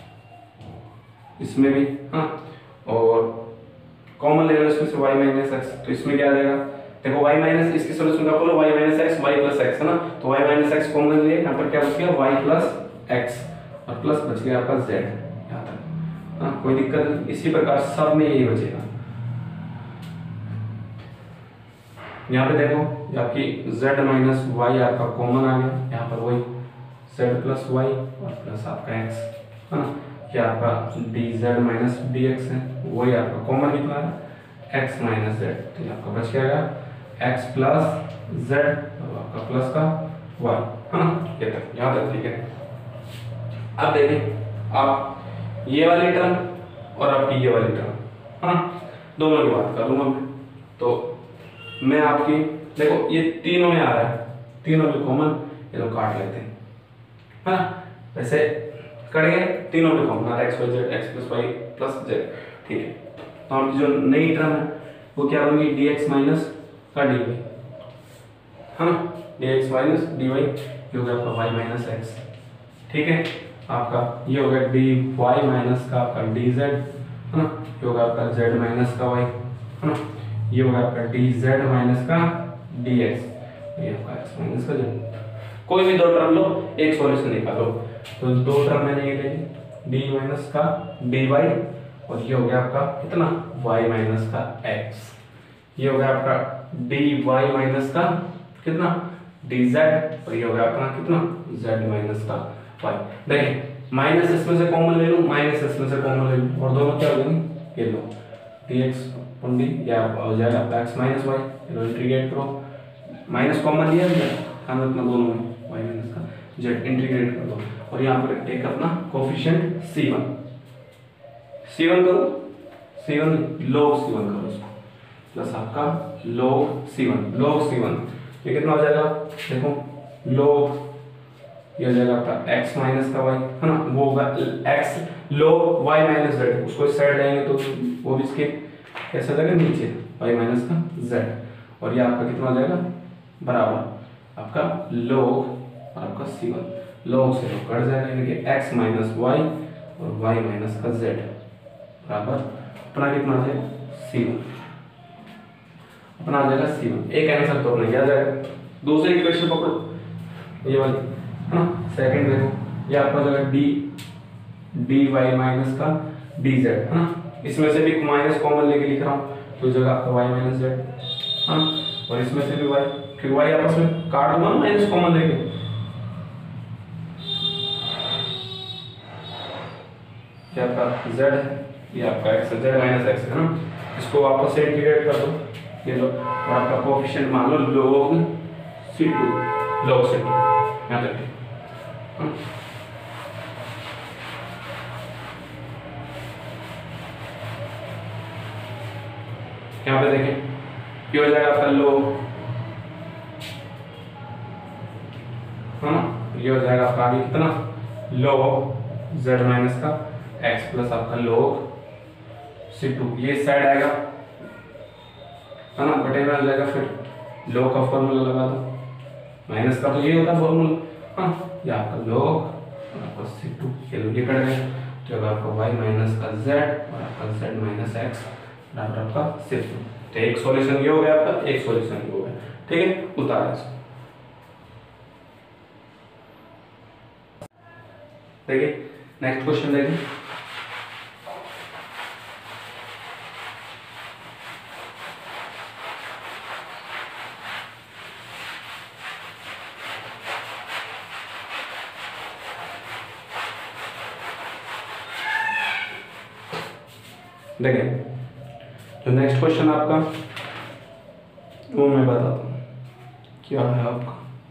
इसमें भी, हाँ, और कॉमन ले लो इसमें से y माइनस x, तो इसमें क्या आ जाएगा, देखो y माइनस, इसकी सॉल्यूशन का बोलो y minus x y plus x, है ना, तो y माइनस x कॉमन ले, यहाँ पर क्या बच गया y प्लस x और प्लस बच गया आपका z, यहाँ तक, हाँ, कोई दिक्कत नहीं। इसी प्रकार सब में यही बचेगा, यहाँ पे देखो आपकी z माइनस y आपका कॉमन आ गया, यहाँ पर वही z प्लस y और प्लस आपका x, है ना, ये आपका dz माइनस dx है, वही आपका कॉमन निकला है x माइनस z, तो ये आपका बच गया x प्लस z और आपका प्लस का y, है ना, ये तक, यहाँ तक ठीक है। अब देखिए आप ये वाली टर्म और आपकी ये वाली टर्म, है ना, दोनों की बात करूँगा मैं, तो मैं आपकी देखो ये तीनों में आ रहा है, तीनों में कॉमन, ये लोग काट लेते हैं, है ना, वैसे कट गए तीनों लिखो हमारा x y z x plus y plus z, ठीक है। तो हमारी जो नई टर्म है वो क्या होगी, डी एक्स माइनस का डी वाई, है ना, d x minus d y, ये हो गया आपका वाई माइनस एक्स, ठीक है। आपका ये हो गया डी वाई माइनस का आपका डी जेड, है ना, ये होगा आपका जेड माइनस का वाई, है ना, ये होगा आपका डी जेड माइनस का डी एक्स, ये आपका एक्स माइनस का जेड। कोई भी दो टर्म लो, एक सॉल्यूशन निकालो। तो दो टर्म मैंने ये ले ली, डी माइनस का डी वाई, और ये हो गया आपका कितना, वाई माइनस का एक्स, ये हो गया आपका डी वाई माइनस का कितना, डी जेड, और ये हो गया अपना कितना, जेड माइनस का वाई। देखिए माइनस इसमें से कॉमन ले लूं, माइनस इसमें से कॉमन ले लूं, और दोनों क्या हो जाएंगे, ये लो डी एक्स अपॉन डी, या हो जाएगा आपका एक्स माइनस वाई, लो इंटीग्रेट करो, माइनस कॉमन लिया है, ध्यान रखना दोनों में, वाई माइनस का जेड इंटीग्रेट कर दो, और यहाँ पर एक अपना कोफिशिएंट c1 करो, c1 log c1 करो इसको, प्लस आपका log c1, ये कितना हो जाएगा, देखो log, ये हो जाएगा आपका x माइनस का y, है ना, वो होगा x log y minus z, उसको इस साइड लाएंगे तो वो भी इसके कैसे लगेगा, नीचे y माइनस का z, और ये आपका कितना हो जाएगा, बराबर आपका log और आपका c1, log से log कट जाएगा, यानी कि x माइनस y और y माइनस का z बराबर अपना कितना आ जाएगा, c1, अपना आ जाएगा c1। एक आंसर तो अपना आ जाएगा। दूसरी इक्वेशन पकड़ो, ये वाली, है ना, सेकंड देखो, ये आपका जो है डी वाई माइनस का डी जेड, है ना, इसमें से भी माइनस कॉमन लेके लिख रहा हूँ, तो जगह आपका वाई माइनस जेड, हाँ, और इसमें से भी वाई, फिर वाई आपस में काट दूंगा ना माइनस कॉमन लेके, ये आपका जेड है, ये आपका एक्स है, जेड माइनस एक्स है ना, इसको आपस से इंटीग्रेट कर दो, ये लो, और आपका कोएफिशिएंट मान लो log c2, यहाँ तक, यहाँ पे देखें ये हो जाएगा आपका log, है ना, ये हो जाएगा आपका आगे कितना, log z माइनस का x प्लस आपका log c2, ये साइड आएगा, है ना, बटे में आ जाएगा, फिर log का फॉर्मूला लगा दो, माइनस का तो ये होता है फॉर्मूला, हाँ, ये आपका log और आपका c2, ये लो ये कट गया, तो आपका y माइनस का z और आपका z माइनस x बराबर आपका c2। तो एक सॉल्यूशन ये हो गया आपका, एक सॉल्यूशन ये हो गया, ठीक है, उतारा इसको। देखिए नेक्स्ट क्वेश्चन देखिए, देखिए तो नेक्स्ट क्वेश्चन आपका वो मैं बताता हूँ क्या है आपका,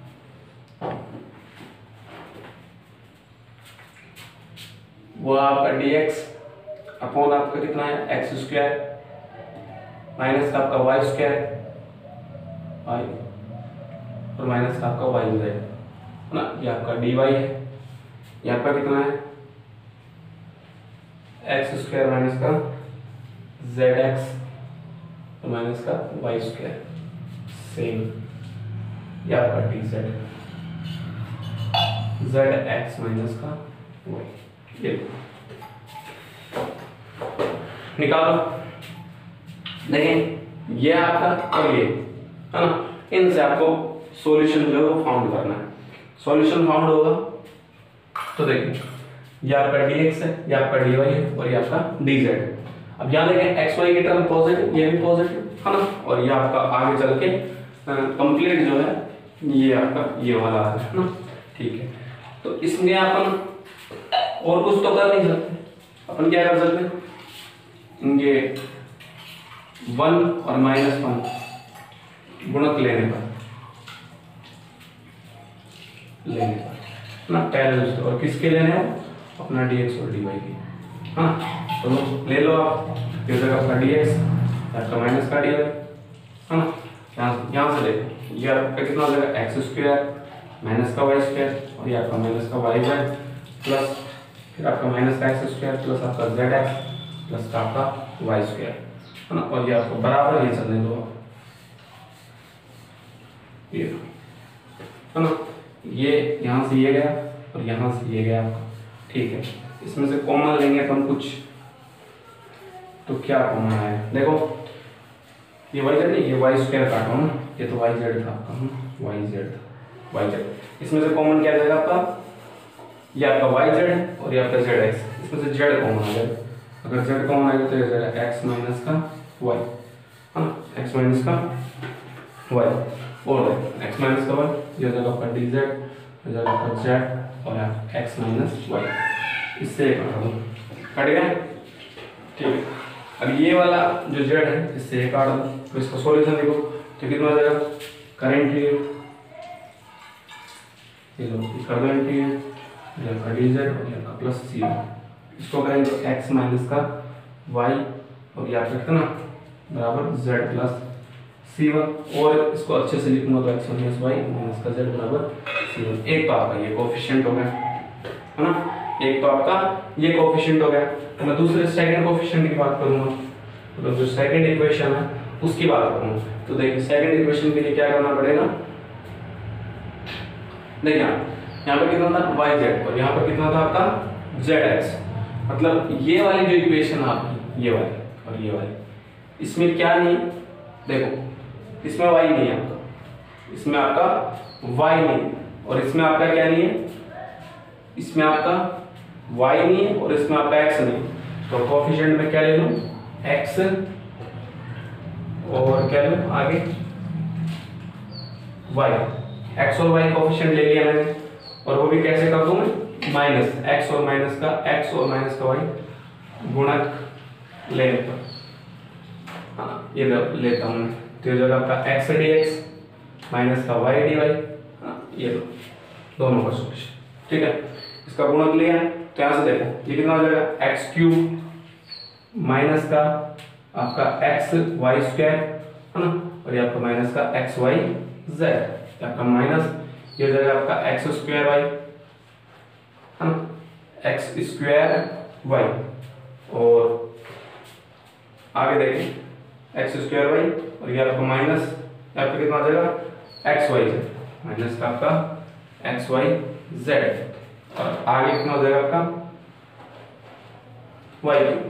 वो आपका dx अपॉन आपका कितना है एक्स स्क्वायर माइनस का आपका वाई स्क्वायर वाई और माइनस का आपका वाई जेड, है ना, ये आपका dy है, ये आपका कितना है एक्स स्क्वायर माइनस का जेड एक्स माइनस का वाई स्क्वायर, सेम ये आपका डी जेड एक्स माइनस का वाई, ये निकालो। देखिए ये आपका और ये, है ना, इनसे आपको सॉल्यूशन जो है वो फाउंड करना है। सॉल्यूशन फाउंड होगा तो देखिए ये आपका dx है, ये आपका dy है और ये आपका dz है। अब यहाँ देखें एक्स वाई की टर्म पॉजिटिव, ये भी पॉजिटिव, है ना, और ये आपका आगे चल के कंप्लीट जो है ये आपका ये वाला है ना, ठीक है। तो इसमें अपन और कुछ तो कर नहीं सकते, अपन क्या कर सकते हैं, ये 1 और -1 गुणक लेने पर ना पहले, और किसके लेने हैं अपना dx और dy के, हाँ, तो ले लो आप, ये जगह आपका dx आपका माइनस का dy, है ना, यहाँ से देखो ये आपका कितना हो जाएगा एक्स स्क्वायर माइनस का वाई स्क्वायर और ये आपका माइनस का वाई जेड, प्लस फिर आपका माइनस का एक्स स्क्वायर प्लस आपका जेड एक्स प्लस का आपका वाई स्क्वायर है ना, और ये आपको बराबर ये चलने दो ये है ना, ये यहाँ से ये गया और यहाँ से ये गया आपका, ठीक है। इसमें से कॉमन लेंगे अपन कुछ, तो क्या कॉमन आया देखो, ये वाई जेड नहीं, ये वाई स्क्वायर काटा हूँ ना, ये तो वाई जेड था आपका, वाई जेड था, वाई जेड। इसमें से कॉमन क्या जाएगा आपका, ये आपका वाई जेड और ये आपका जेड एक्स, इसमें से जेड कॉमन आ जाएगा। अगर जेड कॉमन आएगा तो ये जाएगा एक्स माइनस का वाई है ना, एक्स माइनस का वाई, और एक्स माइनस का वाई, ये जाएगा आपका डी जेड, ये जाएगा आपका जेड और एक्स माइनस वाई, इससे काट दो, कट गया, ठीक है। अब ये वाला जो जेड है इससे एक काट दो, तो इसका सॉल्यूशन देखो तो कितना हो जाएगा, करेंटली ये लो कर दो इंटीग्रेट, ये आपका डी जेड और ये आपका प्लस सी, इसको करेंगे तो एक्स माइनस का वाई और ये आपका कितना बराबर जेड प्लस सी वन, और इसको अच्छे से लिखूंगा तो एक्स माइनस वाई माइनस का जेड बराबर सी वन। एक तो आपका ये कोफिशिएंट हो गया है ना, एक तो आपका ये कोफिशिएंट हो गया। तो मैं दूसरे सेकंड कोफिशिएंट की बात करूंगा, मतलब जो सेकंड इक्वेशन है उसकी बात करूंगा। तो देखिए सेकंड इक्वेशन के लिए क्या करना पड़ेगा, देखिए यहाँ पे कितना था वाई जेड और यहाँ पर कितना था आपका जेड एक्स, मतलब ये वाली जो इक्वेशन है आपकी, ये वाली और ये वाली, इसमें क्या नहीं है देखो, इसमें वाई नहीं है आपका, इसमें आपका वाई नहीं, और इसमें आपका क्या नहीं है, इसमें आपका वाई नहीं है और इसमें आपका एक्स नहीं। तो कोफिशिएंट में क्या ले लूं, एक्स, और क्या लूं आगे वाई, एक्स और वाई कोफिशिएंट ले लिया मैंने, और वो भी कैसे कर दूं मैं, माइनस एक्स और माइनस का वाई गुणक लेने पर, हाँ ये लेता हूँ मैं, तो ये जगह आपका एक्स डी एक्स माइनस का वाई डी वाई, ये लो दोनों का सॉल्यूशन, ठीक है। इसका गुणक लिया है तो यहाँ से देखो ये कितना हो जाएगा, एक्स क्यूब माइनस का आपका एक्स वाई स्क्वायर है ना, और ये आपका माइनस का एक्स वाई जेड, आपका माइनस ये हो जाएगा आपका एक्स स्क्वायर वाई है ना, एक्स स्क्वायर वाई, और आगे देखें एक्स स्क्वायर वाई और ये आपका माइनस आपका कितना आ जाएगा एक्स वाई जेड, माइनस का आपका एक्स वाई जेड, और आगे कितना हो जाएगा आपका वाई क्यूब,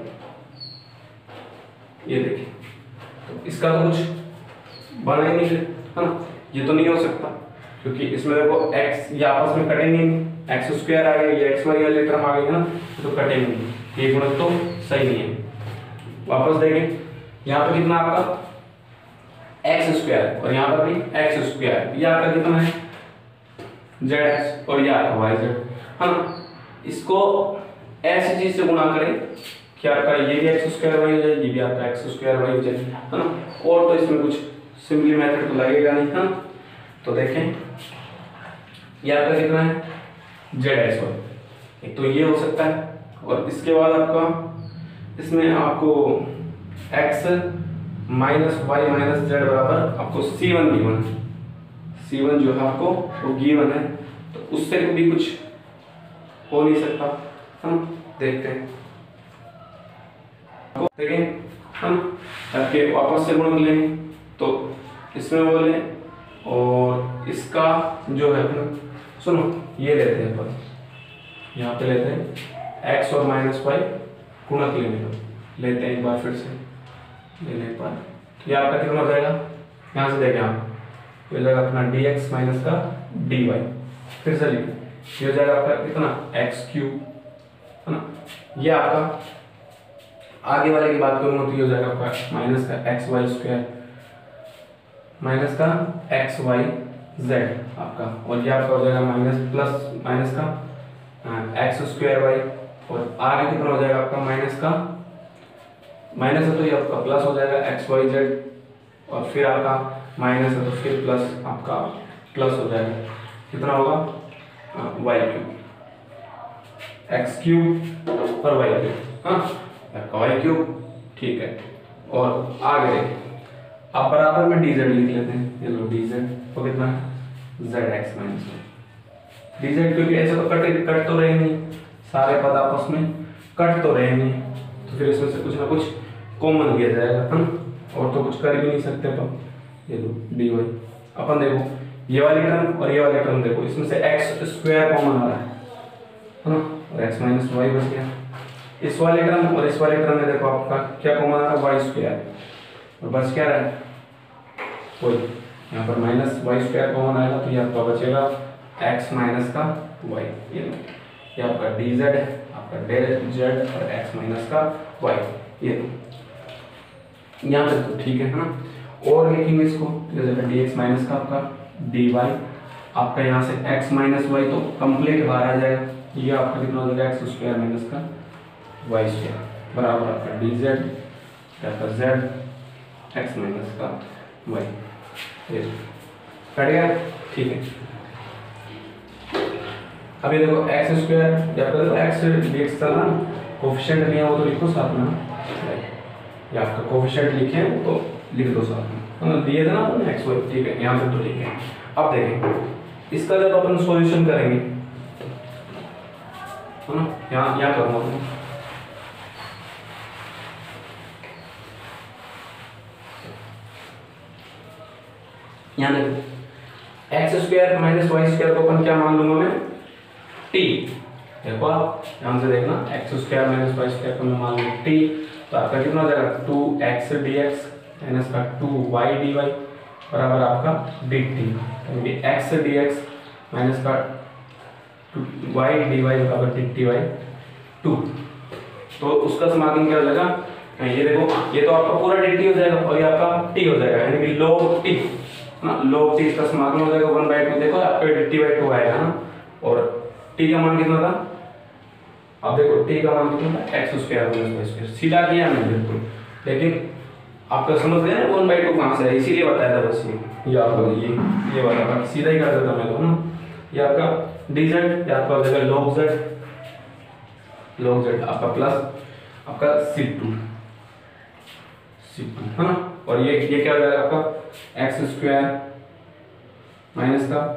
ये देखिए। तो इसका तो कुछ बना ही नहीं है ना, ये तो नहीं हो सकता क्योंकि इसमें देखो x ये आपस में कटेंगे नहीं, एक्स स्क्वायर आ गया, ये एक्स वाई वाले टर्म आ गए ना, तो कटेंगे नहीं, ये गुणक तो सही नहीं है। वापस देखें यहाँ पर कितना आपका एक्स स्क्वायर और यहाँ पर भी एक्स स्क्वायर, ये आपका कितना है जेड एक्स और ये आपका वाई जेड है ना। इसको ऐसी चीज से गुणा करें कि आपका ये भी एक्स स्क्वायर वाई हो जाए, ये भी आपका एक्स स्क्वायर वाई हो जाए है ना, और तो इसमें कुछ सिंपली मेथड तो लगेगा नहीं है ना। तो देखें ये आपका कितना है जेड एक्स वाई, एक तो ये हो सकता है, और इसके बाद आपका इसमें आपको x minus y minus z बराबर आपको C1 गिवन है, C1 जो है आपको वो गिवन है, तो उससे भी कुछ हो नहीं सकता, हम देखते हैं। देखें हम आपके वापस से गुणक लेंगे तो इसमें वो लें, और इसका जो है सुनो ये लेते हैं अपन, यहाँ पे लेते हैं x और माइनस वाई गुणक लेने को लेते हैं एक बार फिर से लेने पर, ये आपका कितना हो जाएगा, यहाँ से देखें आप ये हो जाएगा अपना dx माइनस का dy, फिर से लिखें ये हो जाएगा आपका कितना एक्स क्यूब है ना, ये आपका आगे वाले की बात करूँगा तो ये हो जाएगा आपका माइनस का एक्स वाई स्क्वायर माइनस का एक्स वाई जेड आपका, और ये आपका हो जाएगा माइनस प्लस माइनस का एक्स स्क्वायर वाई, और आगे कितना हो जाएगा आपका माइनस का माइनस है तो ये आपका प्लस हो जाएगा एक्स वाई जेड, और फिर आपका माइनस है तो फिर प्लस आपका प्लस हो जाएगा, कितना होगा वाई क्यूब, एक्स क्यूब और वाई क्यूब, हाँ आपका वाई क्यूब, ठीक है। और आगे आप बराबर में डी जेड लिख लेते हैं, ये लो डी जेड तो कितना z x minus d z, क्योंकि ऐसे तो कट तो रहे नहीं, सारे पद आपस में कट तो रहे नहीं, तो फिर इसमें से कुछ ना कुछ कॉमन लिया जाएगा, है ना, और तो कुछ कर भी नहीं सकते अपन। ये लो dy, अपन देखो ये वाली टर्म और ये वाली टर्म देखो, इसमें से x स्क्वायर कॉमन आ रहा है ना, और x माइनस वाई बच गया। इस वाले टर्म और इस वाले टर्म में देखो आपका क्या कॉमन आ रहा है, वाई स्क्वायर, और बच क्या रहा है कोई, यहाँ पर माइनस वाई स्क्वायर कॉमन आएगा, तो ये आपका बचेगा x माइनस का y, ये आपका dz है, आपका डेल z और x माइनस का y, ये यहाँ पे तो ठीक है ना। और लिखेंगे इसको dx माइनस का आपका dy, आपका यहाँ से x माइनस वाई तो कंप्लीट बाहर आ जाएगा, ये आपका कितना हो जाएगा x स्क्वायर माइनस का y स्क्वायर बराबर आपका dz आपका z x माइनस का y, ये कट गया, ठीक है। अब ये देखो x स्क्वायर या फिर x dx का ना कोफिशिएंट लिया वो तो लिखो साथ में, या आपका कोफिशिएंट लिखे वो तो लिख दो साथ में, तो दिए थे ना अपन x y, ठीक है, यहाँ पे तो लिखे। अब देखें इसका जब अपन सॉल्यूशन करेंगे, है ना, यहाँ करूँगा मैं, यहाँ देखो x square minus y square को अपन क्या मान लूंगा मैं, t, देखो आप ध्यान से देखना, x square minus y square को मैं मान लूंगा t, तो आपका कितना हो जाएगा 2x dx माइनस का 2y dy बराबर आपका dt, यानी x dx माइनस का y dy बराबर dt बाई 2, तो उसका समाकलन क्या हो जाएगा, ये देखो ये तो आपका पूरा dt हो जाएगा और ये आपका t हो जाएगा, यानी कि log t ना, log t इसका समाकलन हो जाएगा 1/2, देखो आपका dt/2 आएगा ना, और t का मान कितना था, अब देखो t का मान कितना था x square minus y square, सीधा किया मैंने बिल्कुल, लेकिन आपका समझ गया ना 1/2 कहाँ से है, इसीलिए बताया था बस ये आपको ये वाला बात सीधा ही कर देता मैं तो ना, ये आपका dz, ये आपका हो जाएगा log z आपका प्लस आपका c2 है ना, और ये क्या हो जाएगा आपका एक्स स्क्वायर माइनस का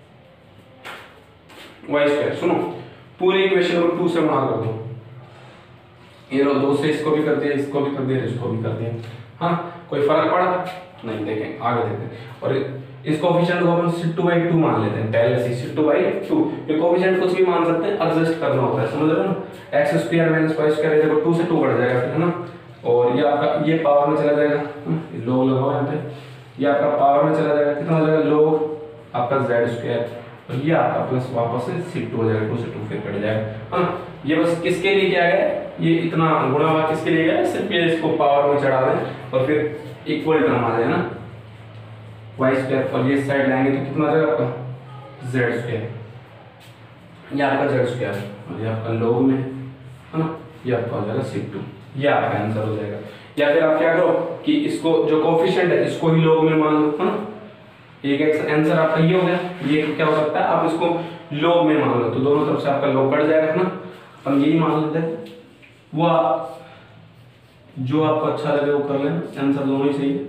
वाई स्क्वायर। सुनो पूरी इक्वेशन को 2 से गुणा कर दो, ये लो 2 से इसको भी कर दिया, इसको भी कर दिया, इसको भी कर दिया, हाँ कोई फर्क पड़ा नहीं, देखें आगे देखते हैं। और इस कोफिशिएंट को अपन c2/2 मान लेते हैं पहले से, c2/2, ये कोफिशिएंट कुछ भी मान सकते हैं, एडजस्ट करना होता है, समझ रहे हो ना, x square minus y square देखो 2 से 2 बढ़ जाएगा फिर, है ना, और ये आपका ये पावर में चला जाएगा, log लगाओ यहाँ पे, ये आपका पावर में चला जाएगा, कितना हो जाएगा log आपका z स्क्वायर, और ये आपका प्लस वापस से c2 हो जाएगा, 2 से 2 फिर कट जाएगा, हाँ। ये बस किसके लिए किया गया है, ये इतना गुणा हुआ किसके लिए गया है, सिर्फ ये इसको पावर में चढ़ा दें और फिर इक्वल टर्म आ जाए ना वाई स्क्वायर, और ये साइड लाएंगे तो कितना आ जाएगा आपका z स्क्वायर, ये आपका z स्क्वायर और ये आपका log में है ना, ये आपका हो जाएगा c2, ये आपका आंसर हो जाएगा। या फिर आप क्या करो कि इसको जो कोफिशिएंट है इसको ही log में मान लो, है ना, एक आंसर आपका ये हो गया। ये क्या हो सकता है, आप इसको log में मान लो तो दोनों तरफ से आपका log कट जाएगा, है ना, हम यही मान लेते हैं, वो आप जो आपको अच्छा लगे वो कर लेना, आंसर दोनों ही सही है।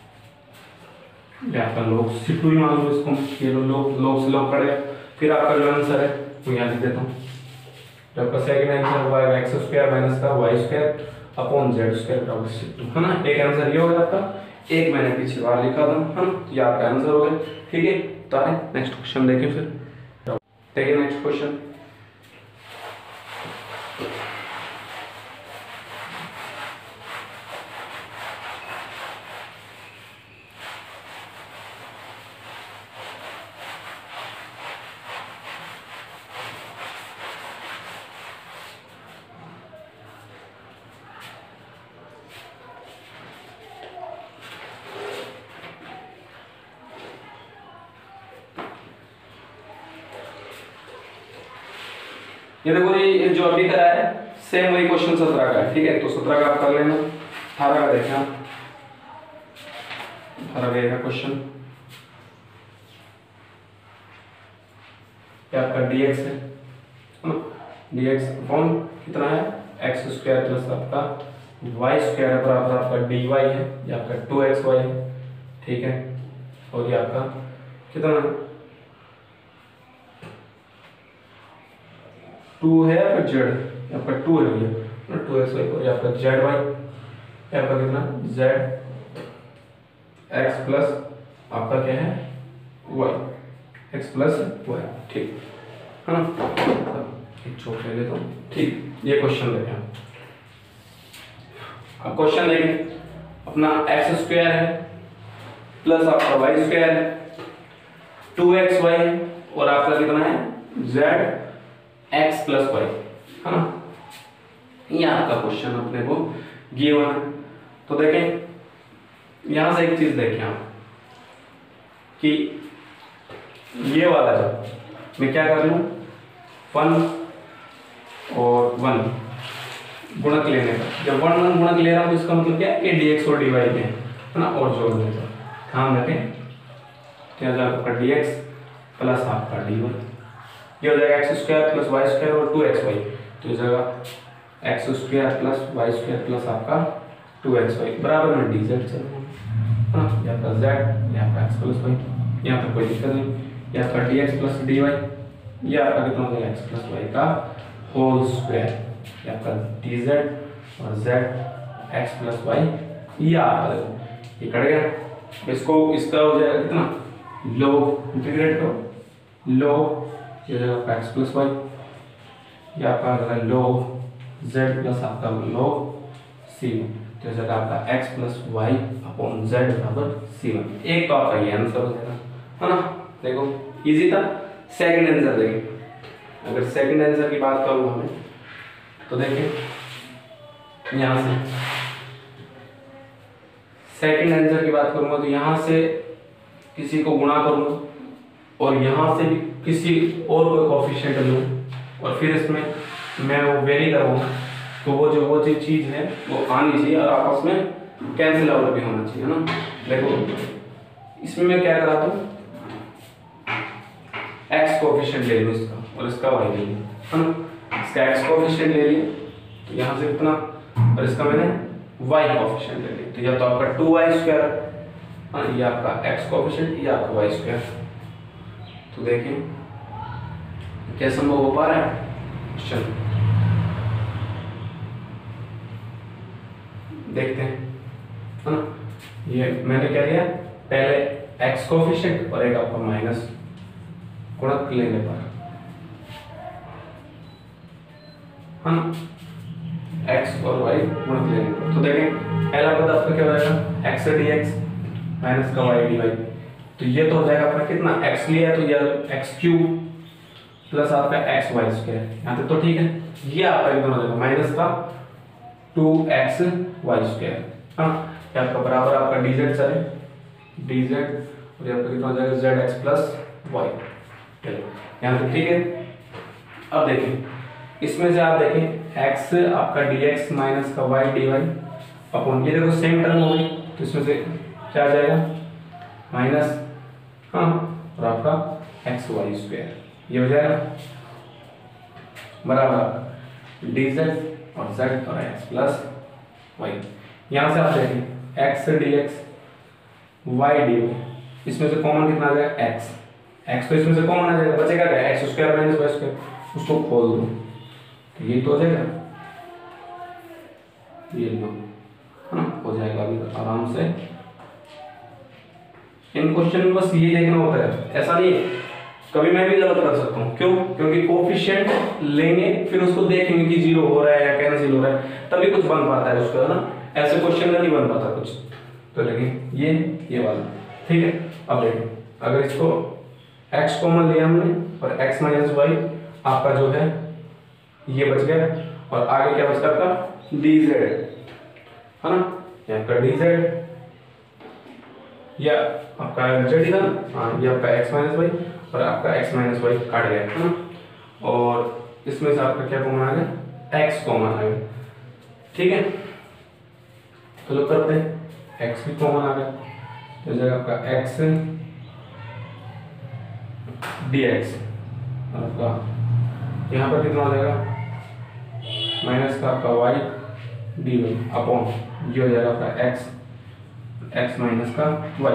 ये आपका log c2 ही मान लो इसको, ये लो log से log कट गया, फिर आपका जो आंसर है वो यहाँ लिख देता हूँ, तो आपका सेकंड आंसर हुआ है एक्स स्क्वायर माइनस का y square upon z square बराबर c2, है ना। एक आंसर ये हो गया आपका, एक मैंने पीछे बार लिखा था, है ना, ये आपका आंसर हो गया, ठीक है। तो आए नेक्स्ट क्वेश्चन देखें, फिर देखिए नेक्स्ट क्वेश्चन, ये देखो ये जो अभी करा है सेम वही क्वेश्चन 17 का है, ठीक है। तो 17 का आप कर लेना, 18 का देखें आप, 18 का क्वेश्चन क्या आपका dx है ना, dx अपॉन कितना है एक्स स्क्वायर प्लस आपका वाई स्क्वायर बराबर आपका dy है, ये आपका 2xy है, ठीक है। और ये आपका कितना है टू है या फिर जेड, आपका टू है भैया, 2xy और ये आपका जेड वाई, आपका कितना जेड एक्स प्लस आपका क्या है वाई, एक्स प्लस वाई, ठीक है ना। एक चौक ले लेता हूँ, ठीक। ये क्वेश्चन देखें अब क्वेश्चन देखें, अपना एक्स स्क्वायर है प्लस आपका वाई स्क्वायर है, 2xy और आपका कितना है जेड एक्स प्लस वाई, है ना। ये आपका क्वेश्चन अपने को गिवन है। तो देखें यहां से एक चीज देखें आप कि ये वाला जब मैं क्या कर लूं 1 और 1 गुणक लेने का, जब 1 1 गुणक ले रहा हूं तो इसका मतलब क्या है कि dx और dy में है ना, और जोड़ने का ध्यान रखें। क्या हो जाएगा आपका dx प्लस आपका dy, ये हो जाएगा x square plus y square और 2xy, तो हो जाएगा x square plus y square plus आपका 2xy बराबर में dz चलेगा, हाँ ये आपका z, ये आपका x प्लस वाई, यहाँ पर कोई दिक्कत नहीं, ये आपका dx प्लस dy, ये आपका कितना हो जाएगा x प्लस वाई का होल स्क्वायर, ये आपका dz और z x प्लस वाई, ये आपका ये कट गया, इसको इसका हो जाएगा कितना log इंटीग्रेट करो log, ये हो जाएगा आपका x प्लस वाई, ये आपका आ जाएगा log z प्लस आपका log c1, तो हो जाएगा आपका x plus y upon z बराबर c1। एक तो आपका ये आंसर हो जाएगा, है ना। देखो इजी था। सेकंड आंसर देखें, अगर सेकंड आंसर की बात करूँ हमें तो देखें यहाँ से सेकंड आंसर की बात करूंगा तो यहाँ से किसी को गुणा करूंगा और यहाँ से भी किसी और कोई कोफिशिएंट लूँ और फिर इसमें मैं वो वेरी करूँगा, तो वो जो चीज़ है वो आनी चाहिए और आपस में कैंसिल आउट भी होना चाहिए, है ना। देखो इसमें मैं क्या कराता हूँ, एक्स कोफिशिएंट ले लूँ इसका और इसका वाई ले लूँ, है ना। इसका एक्स कोफिशिएंट ले लिया तो यहाँ से कितना, और इसका मैंने वाई कोफिशिएंट ले लिया, तो यह तो आपका 2y स्क्वायर, ये आपका x कोफिशिएंट, ये आपका y स्क्वायर। तो देखें क्या संभव हो पा रहा है, चलो देखते हैं, है ना। ये मैंने क्या लिया, पहले x कोफिशिएंट और एक आपका माइनस गुणक लेने पर, है ना, x और y गुणक लेने पर। तो देखें पहला पद आपका क्या हो जाएगा x dx माइनस का y dy, तो ये तो हो जाएगा आपका कितना x लिया तो यह x क्यूब प्लस आपका x y स्क्वायर, यहाँ तक तो ठीक है। ये आपका कितना हो जाएगा माइनस का 2x y स्क्वायर, हाँ ये आपका बराबर आपका dz चले dz और ये आपका कितना हो जाएगा zx प्लस y, चलो यहाँ तक ठीक है। अब देखें इसमें से आप देखें x आपका dx माइनस का y dy अपॉन, ये देखो सेम टर्म हो गई तो इसमें से क्या आ जाएगा माइनस, हाँ और आपका एक्स वाई स्क्वायर, ये हो जाएगा बराबर dz और z और x प्लस y। यहाँ से आप देखें x dx y dy, इसमें से कॉमन कितना आ जाएगा x तो इसमें से कॉमन आ जाएगा, बचेगा क्या x square minus y square, उसको खोल दो तो ये तो हो जाएगा, ये लो, हाँ हो जाएगा अभी आराम से। इन क्वेश्चन में बस ये देखना होता है, ऐसा नहीं है कभी मैं भी गलत कर सकता हूँ, क्यों, क्योंकि कोफिशिएंट लेंगे फिर उसको देखेंगे कि जीरो हो रहा है या कैंसिल हो रहा है, तभी कुछ बन पाता है उसका, है ना। ऐसे क्वेश्चन में नहीं बन पाता कुछ। तो लेकिन ये वाला ठीक है। अब देखो अगर इसको x कॉमन लिया हमने और x माइनस वाई आपका जो है ये बच गया और आगे क्या बचता आपका dz, है ना, यहाँ का dz या आपका z ही था, हाँ ये आपका x माइनस वाई और आपका x माइनस वाई काट गया, है ना, और इसमें से आपका क्या कॉमन आ गया x कॉमन आ गया, ठीक है। तो लोग करते हैं x भी कॉमन आ गया तो जाएगा आपका x dx और आपका यहाँ पर कितना हो जाएगा माइनस का आपका y dy अपॉन ये हो जाएगा आपका x माइनस का y,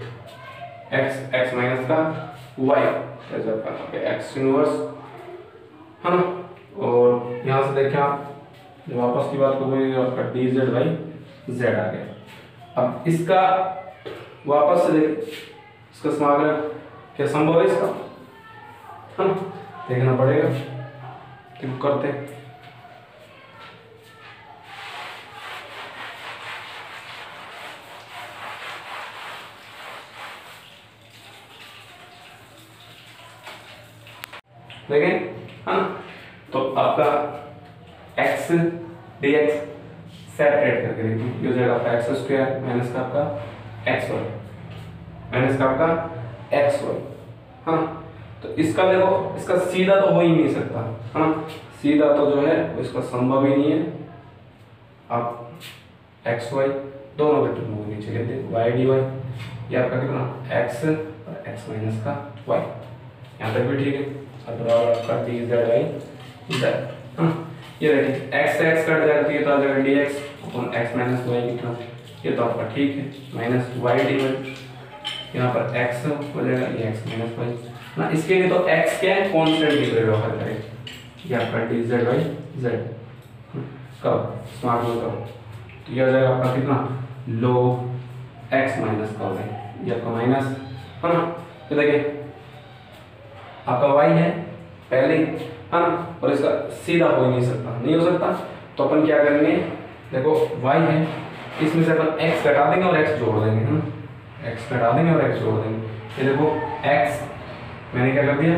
x माइनस का y, जैसे आपका x इनवर्स, है ना, और यहाँ से देखें आप जब वापस की बात करोगे आपका डी जेड बाई जेड आ गया। अब इसका वापस से देख इसका समाकलन क्या संभव है इसका, हाँ देखना पड़ेगा क्यों करते हैं। देखें हाँ, तो आपका x dx सेपरेट करके देखिए, ये हो जाएगा आपका एक्स स्क्वायर माइनस का आपका एक्स वाई माइनस का आपका एक्स वाई। हाँ तो इसका देखो इसका सीधा तो हो ही नहीं सकता, हाँ सीधा तो जो है वो इसका संभव ही नहीं है। आप एक्स वाई दोनों के टर्म को नीचे लेते हैं, वाई डी वाई, ये आपका कितना एक्स और एक्स माइनस का वाई, यहाँ तक भी ठीक है। अब बराबर आपका डी जेड वाई जेड, हाँ ये देखिए एक्स से एक्स कट जाती है तो आ जाएगा d x upon x minus y कितना, ये तो आपका ठीक है माइनस वाई डी वाई, यहाँ पर एक्स हो जाएगा ये एक्स माइनस वाई ना। इसके लिए तो एक्स क्या है कॉन्स्टेंट की तरह व्यवहार करें, ये आपका डी जेड बाई जेड कब स्मार्ट में कब, तो ये हो जाएगा आपका कितना लो एक्स माइनस का वाई, ये आपका माइनस है ना। तो देखिए आपका वाई है पहले है ना, और इसका सीधा हो ही नहीं सकता, नहीं हो सकता, तो अपन क्या करेंगे देखो वाई है इसमें से अपन एक्स घटा देंगे और एक्स जोड़ देंगे, है ना एक्स घटा देंगे और एक्स जोड़ देंगे। ये देखो एक्स मैंने क्या कर दिया,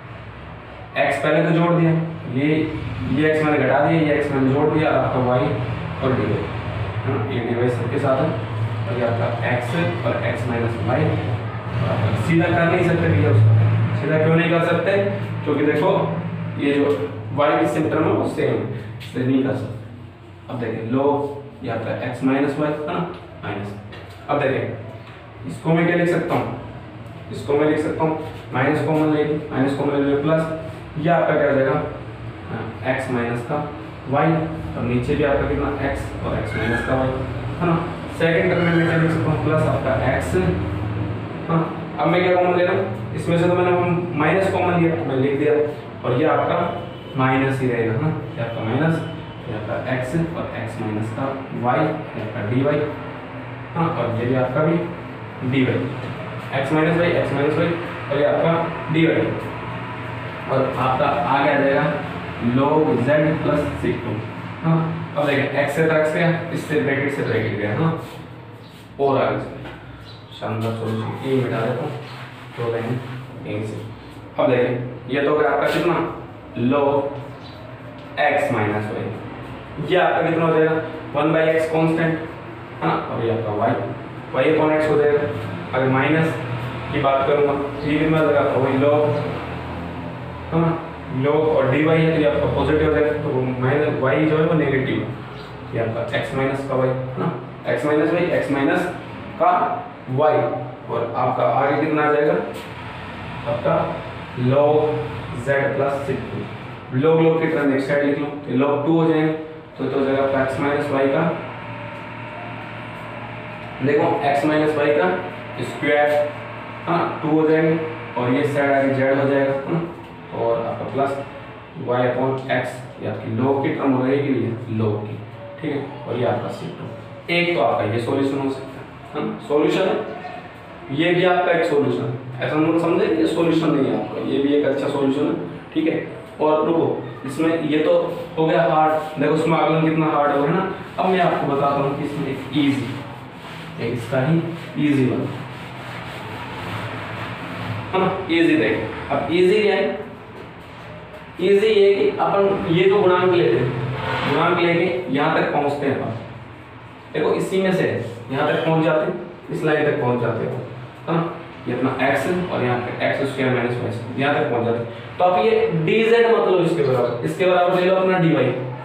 एक्स पहले तो जोड़ दिया, ये एक्स मैंने घटा दिया, ये एक्स मैंने जोड़ दिया, आपका वाई और डी वाई है ना, ये डी वाई सबके साथ है, और ये आपका एक्स और एक्स माइनस वाई। सीधा कर नहीं सकते भैया, उसका सीधा क्यों नहीं कर सकते, क्योंकि देखो ये जो y की सिम्टम है वो सेम है, इसलिए नहीं कर सकते। अब देखें लो ये आपका x माइनस वाई है ना माइनस, अब देखें इसको मैं क्या लिख सकता हूँ, इसको मैं लिख सकता हूँ माइनस कॉमन ले माइनस कॉमन ले प्लस, ये आपका क्या हो जाएगा x माइनस का y, और नीचे भी आपका कितना x और x माइनस का y है ना। सेकेंड टर्म में क्या लिख सकता हूँ प्लस आपका x, हाँ अब मैं क्या कॉमन ले रहा हूँ, इसमें से तो मैंने माइनस कॉमन लिया मैं लिख दिया, और ये आपका माइनस ही रहेगा ना, ये आपका माइनस, ये आपका x और x माइनस का y, ये आपका dy, हाँ और ये भी आपका भी dy, x minus y x minus y, और ये आपका dy, और आपका आ गया जाएगा log z प्लस sec2। हाँ अब देखिए x से x गया, इससे ब्रैकेट से ब्रैकेट गया, हाँ और आगे शानदार सॉल्यूशन ये मिटा देता हूँ तो लेंगे यहीं से। अब देखें ये तो हो गया आपका कितना लो x माइनस वाई, ये आपका कितना हो जाएगा 1/x कांस्टेंट है ना, और ये आपका y अपॉन x हो जाएगा। अगर माइनस की बात करूँगा तो ये भी मैं लगा वही लो है ना, लो और dy है तो ये आपका पॉजिटिव हो जाएगा, तो माइनस y जो है वो नेगेटिव, ये आपका x माइनस का y है ना, x minus y x minus का y, और आपका आगे कितना आ जाएगा आपका log z plus sec2, log की टर्म एक साइड लिख लो तो log 2 हो जाएंगे, तो हो जाएगा आपका x माइनस वाई का, देखो x माइनस वाई का स्क्वायर हाँ 2 हो जाएंगे, और ये साइड आगे z हो जाएगा है ना, और आपका प्लस y अपॉन x, ये आपकी log की टर्म हो रहेगी, ये log की, ठीक है, और ये आपका sec2। एक तो आपका ये सॉल्यूशन हो सकता है ना, सॉल्यूशन है, ये भी आपका एक सॉल्यूशन है, ऐसा मत समझे ये सॉल्यूशन नहीं है आपका, ये भी एक अच्छा सॉल्यूशन है, ठीक है। और रुको इसमें ये तो हो गया हार्ड, देखो इसमें आकलन कितना हार्ड हो है ना। अब मैं आपको बताता हूँ कि इसमें एक इजी, इसका ही इजी वाला है ना, इजी देख। अब इजी क्या है, इजी ये कि अपन ये तो गुणांक लेते हैं, गुणांक लेके यहाँ तक पहुँचते हैं अपन, देखो इसी में से यहाँ तक पहुँच जाते हैं, इस लाइन तक पहुँच जाते हैं है ना, ये अपना x और यहाँ पे x स्क्वायर माइनस वाई यहाँ तक पहुँच जाते हैं। तो आप ये dz मतलब इसके बराबर ले लो अपना dy,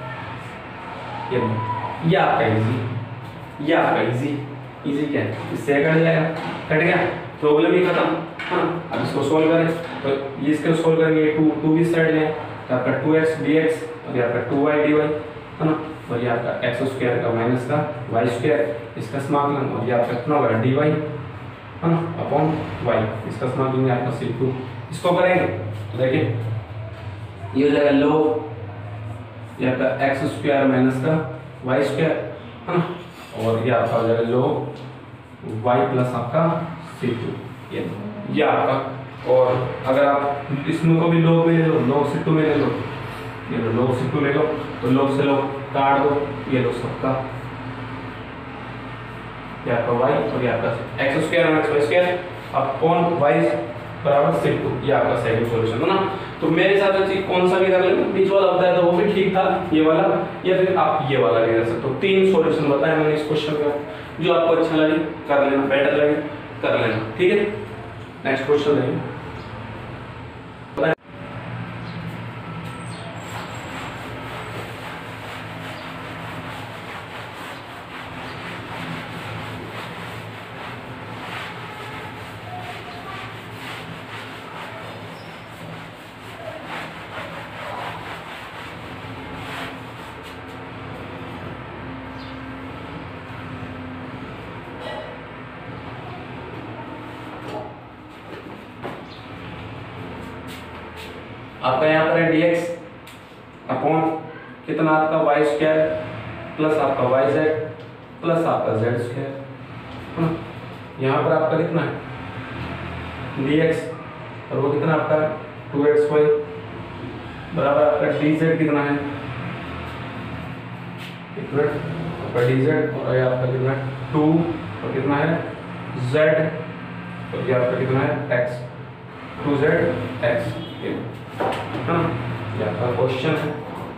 ये आपका इजी, ये आपका इजी, इजी क्या है इससे कट जाएगा, कट गया प्रॉब्लम ही खत्म। हाँ अब इसको सोल्व करें तो ये इसको सोल्व करेंगे, 2 भी साइड लें तो आपका 2x dx और ये आपका 2y dy है ना, और ये आपका x स्क्वायर का माइनस का y स्क्वायर इसका समाकलन, और ये आपका कितना होगा dy है ना अपॉन y, इसका समाकलन आपका sec2। इसको करेंगे तो देखिए ये हो जाएगा लो ये आपका एक्स स्क्वायर माइनस का वाई स्क्वायर है ना, और ये आपका हो जाएगा log वाई प्लस आपका c2, ये आपका। और अगर आप इसमें को भी log में ले लो, log c2 में ले लो, ये लो log c2 ले लो, तो log से log काट दो, ये लो सबका, ये आपका y और ये आपका x square minus y square upon y बराबर c2, ये आपका सेकंड सॉल्यूशन है ना। तो मेरे हिसाब से कौन सा भी कर लेना, बीच वाला बताया था वो भी ठीक था, ये वाला, या फिर आप ये वाला भी कर सकते हो। 3 सॉल्यूशन बताए मैंने इस क्वेश्चन का, जो आपको अच्छा लगे कर लेना, बेटर लगे कर लेना, ठीक है। नेक्स्ट क्वेश्चन देखिए, आपका यहाँ पर है dx अपॉन कितना आपका वाई स्क्वायर प्लस आपका वाई जेड प्लस आपका जेड स्क्वायर है ना। यहाँ पर आपका कितना है dx और वो कितना आपका 2xy बराबर आपका dz कितना है, आपका dz और ये आपका कितना है 2 और कितना है z और ये आपका कितना है x, 2z x है ना, ये आपका क्वेश्चन है।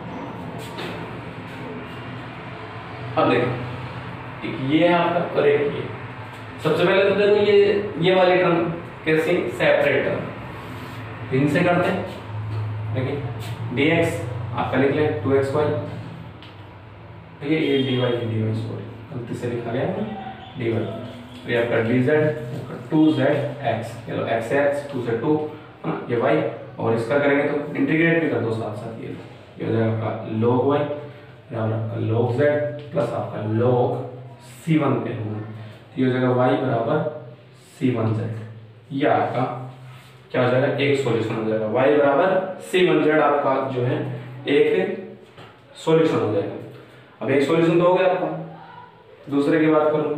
अब देखो एक ये है आपका और एक ये। सबसे पहले तो देखो ये वाली टर्म कैसे सेपरेट टर्म इनसे करते हैं, देखिए dx आपका लिख लें 2xy, ठीक है, ये dy सॉरी गलती से लिखा गया है dy, ये आपका dz 2zx, चलो x है x 2 से 2 ये y, और इसका करेंगे तो इंटीग्रेट भी कर दो साथ साथ, ये हो जाएगा आपका log y और आपका log z प्लस आपका log c1 के रूप, ये हो जाएगा y बराबर c1z, ये आपका क्या हो जाएगा एक सॉल्यूशन हो जाएगा, y बराबर c1z आपका जो है एक सॉल्यूशन हो जाएगा। अब एक सॉल्यूशन तो हो गया आपका, दूसरे की बात करूंगा,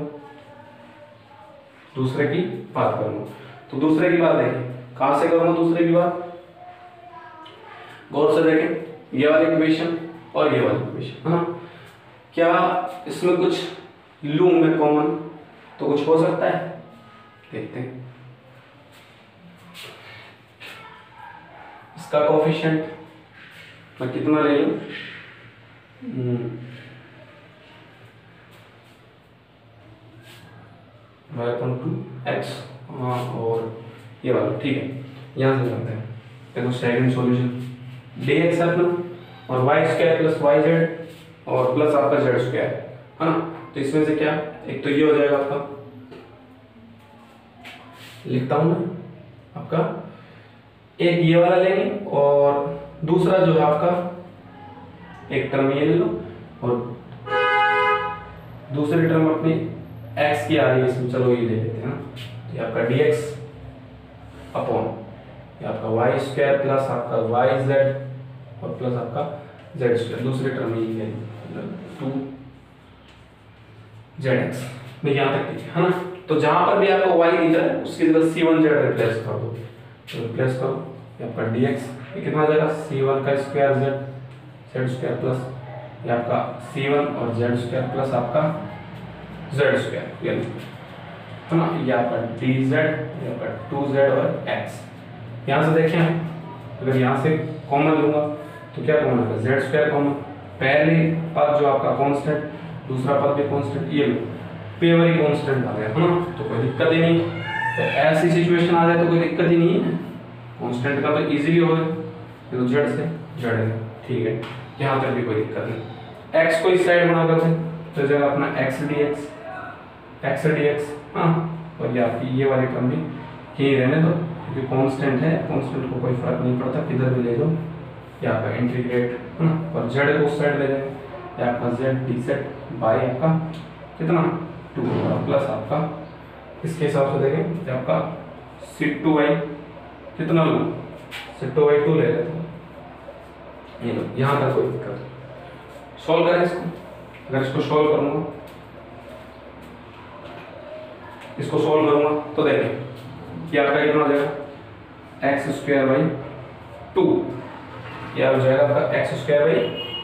तो दूसरे की बात देखिए, कहां से करूंगा दूसरे की बात, गौर से देखें, ये वाली इक्वेशन और ये वाली इक्वेशन है ना, क्या इसमें कुछ लूं में कॉमन तो कुछ हो सकता है, देखते हैं। इसका कोएफिशिएंट मैं कितना ले लूं, x और ये वाला, ठीक है, यहां से करते हैं। देखो सेकंड सॉल्यूशन dx अपना और y square plus y z और प्लस आपका जेड स्क्वायर है ना, तो इसमें से क्या, एक तो ये हो जाएगा आपका, लिखता हूं मैं आपका, एक ये वाला लेंगे और दूसरा जो है आपका एक टर्म ये ले लो और दूसरी टर्म अपनी x की आ रही है इसमें, चलो ये ले लेते हैं ना, तो ये आपका dx अपॉन ये आपका वाई स्क्वायर प्लस आपका वाई जेड और प्लस आपका जेड स्क्वायर, दूसरी टर्म ये है 2 zx में, यहाँ तक ठीक है ना। तो जहां पर भी आपको y दिख रहा है उसकी जगह c1z रिप्लेस कर दो, तो रिप्लेस करो, ये आपका dx ये कितना आ जाएगा c1 का स्क्वायर z स्क्वायर प्लस ये आपका c1 और z स्क्वायर प्लस आपका z स्क्वायर, है ना, ये आपका dz ये आपका 2z और x। यहाँ से देखें अगर यहाँ से कॉमन लूंगा तो क्या कॉमन आएगा, जेड स्क्वायर कॉमन, पहले पद जो आपका कांस्टेंट, दूसरा पद भी कांस्टेंट, ये पेवर ही कांस्टेंट आ गया है ना, तो कोई दिक्कत ही नहीं। तो ऐसी सिचुएशन आ जाए तो कोई दिक्कत ही नहीं है, कांस्टेंट का तो इजीली हो गया, तो जेड से जेड है, ठीक है, यहाँ तक भी कोई दिक्कत नहीं। एक्स को इस साइड बना करते तो जगह अपना एक्स डी एक्स हाँ, और ये आपकी ये वाली टर्म भी यही रहने दो क्योंकि कांस्टेंट है, कांस्टेंट को कोई फर्क नहीं पड़ता, किधर भी ले दो, ये आपका इंटीग्रेट है ना, और जेड को उस साइड ले जाएंगे, ये आपका जेड डी सेट बाई आपका कितना 2 प्लस आपका इसके हिसाब से देखें तो आपका c2y कितना लो, c2y 2 ले लेते हैं, ये लो, यहाँ तक कोई दिक्कत सॉल्व करें इसको। अगर इसको सॉल्व करूंगा, इसको सॉल्व करूंगा तो देखें ये आपका कितना हो जाएगा एक्स स्क्वायर बाई 2, यह हो जाएगा आपका एक्स स्क्वायर बाई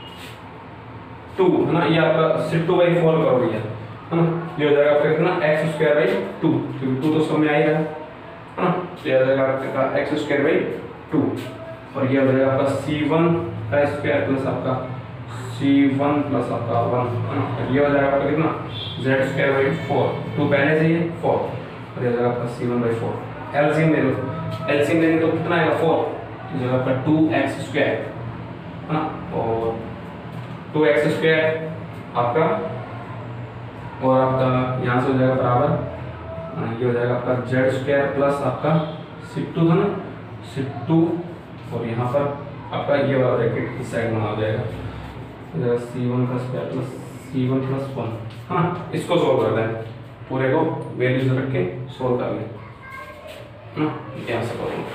2 है ना, ये आपका सिर्फ 2/4 करोगे है ना, ये हो जाएगा आपका कितना एक्स स्क्वायर बाई 2, क्योंकि 2 तो समझ में आ ही रहा है ना, तो ये हो जाएगा आपका एक्स स्क्वायर बाई 2 और ये हो जाएगा आपका c1 का स्क्वायर प्लस आपका c1 प्लस आपका 1 है ना, ये हो जाएगा आपका कितना z स्क्वायर बाई 4, 2 पहले से ही है 4 और ये हो जाएगा आपका c1/4। एलसीएम ले लो, एलसीएम लेंगे तो कितना आएगा 4, तो जाएगा आपका 2x स्क्वायर है ना, और 2x स्क्वायर आपका और आपका यहाँ से हो जाएगा बराबर, ये हो जाएगा आपका z स्क्वायर प्लस आपका c2 था ना, c2 और यहाँ पर आपका ये वाला ब्रैकेट इस साइड में आ जाएगा c1 का स्क्वायर प्लस c1 प्लस 1 है ना। इसको सॉल्व करते हैं, पूरे को वैल्यूज रख के सॉल्व कर लें है ना। यहाँ से करूँगा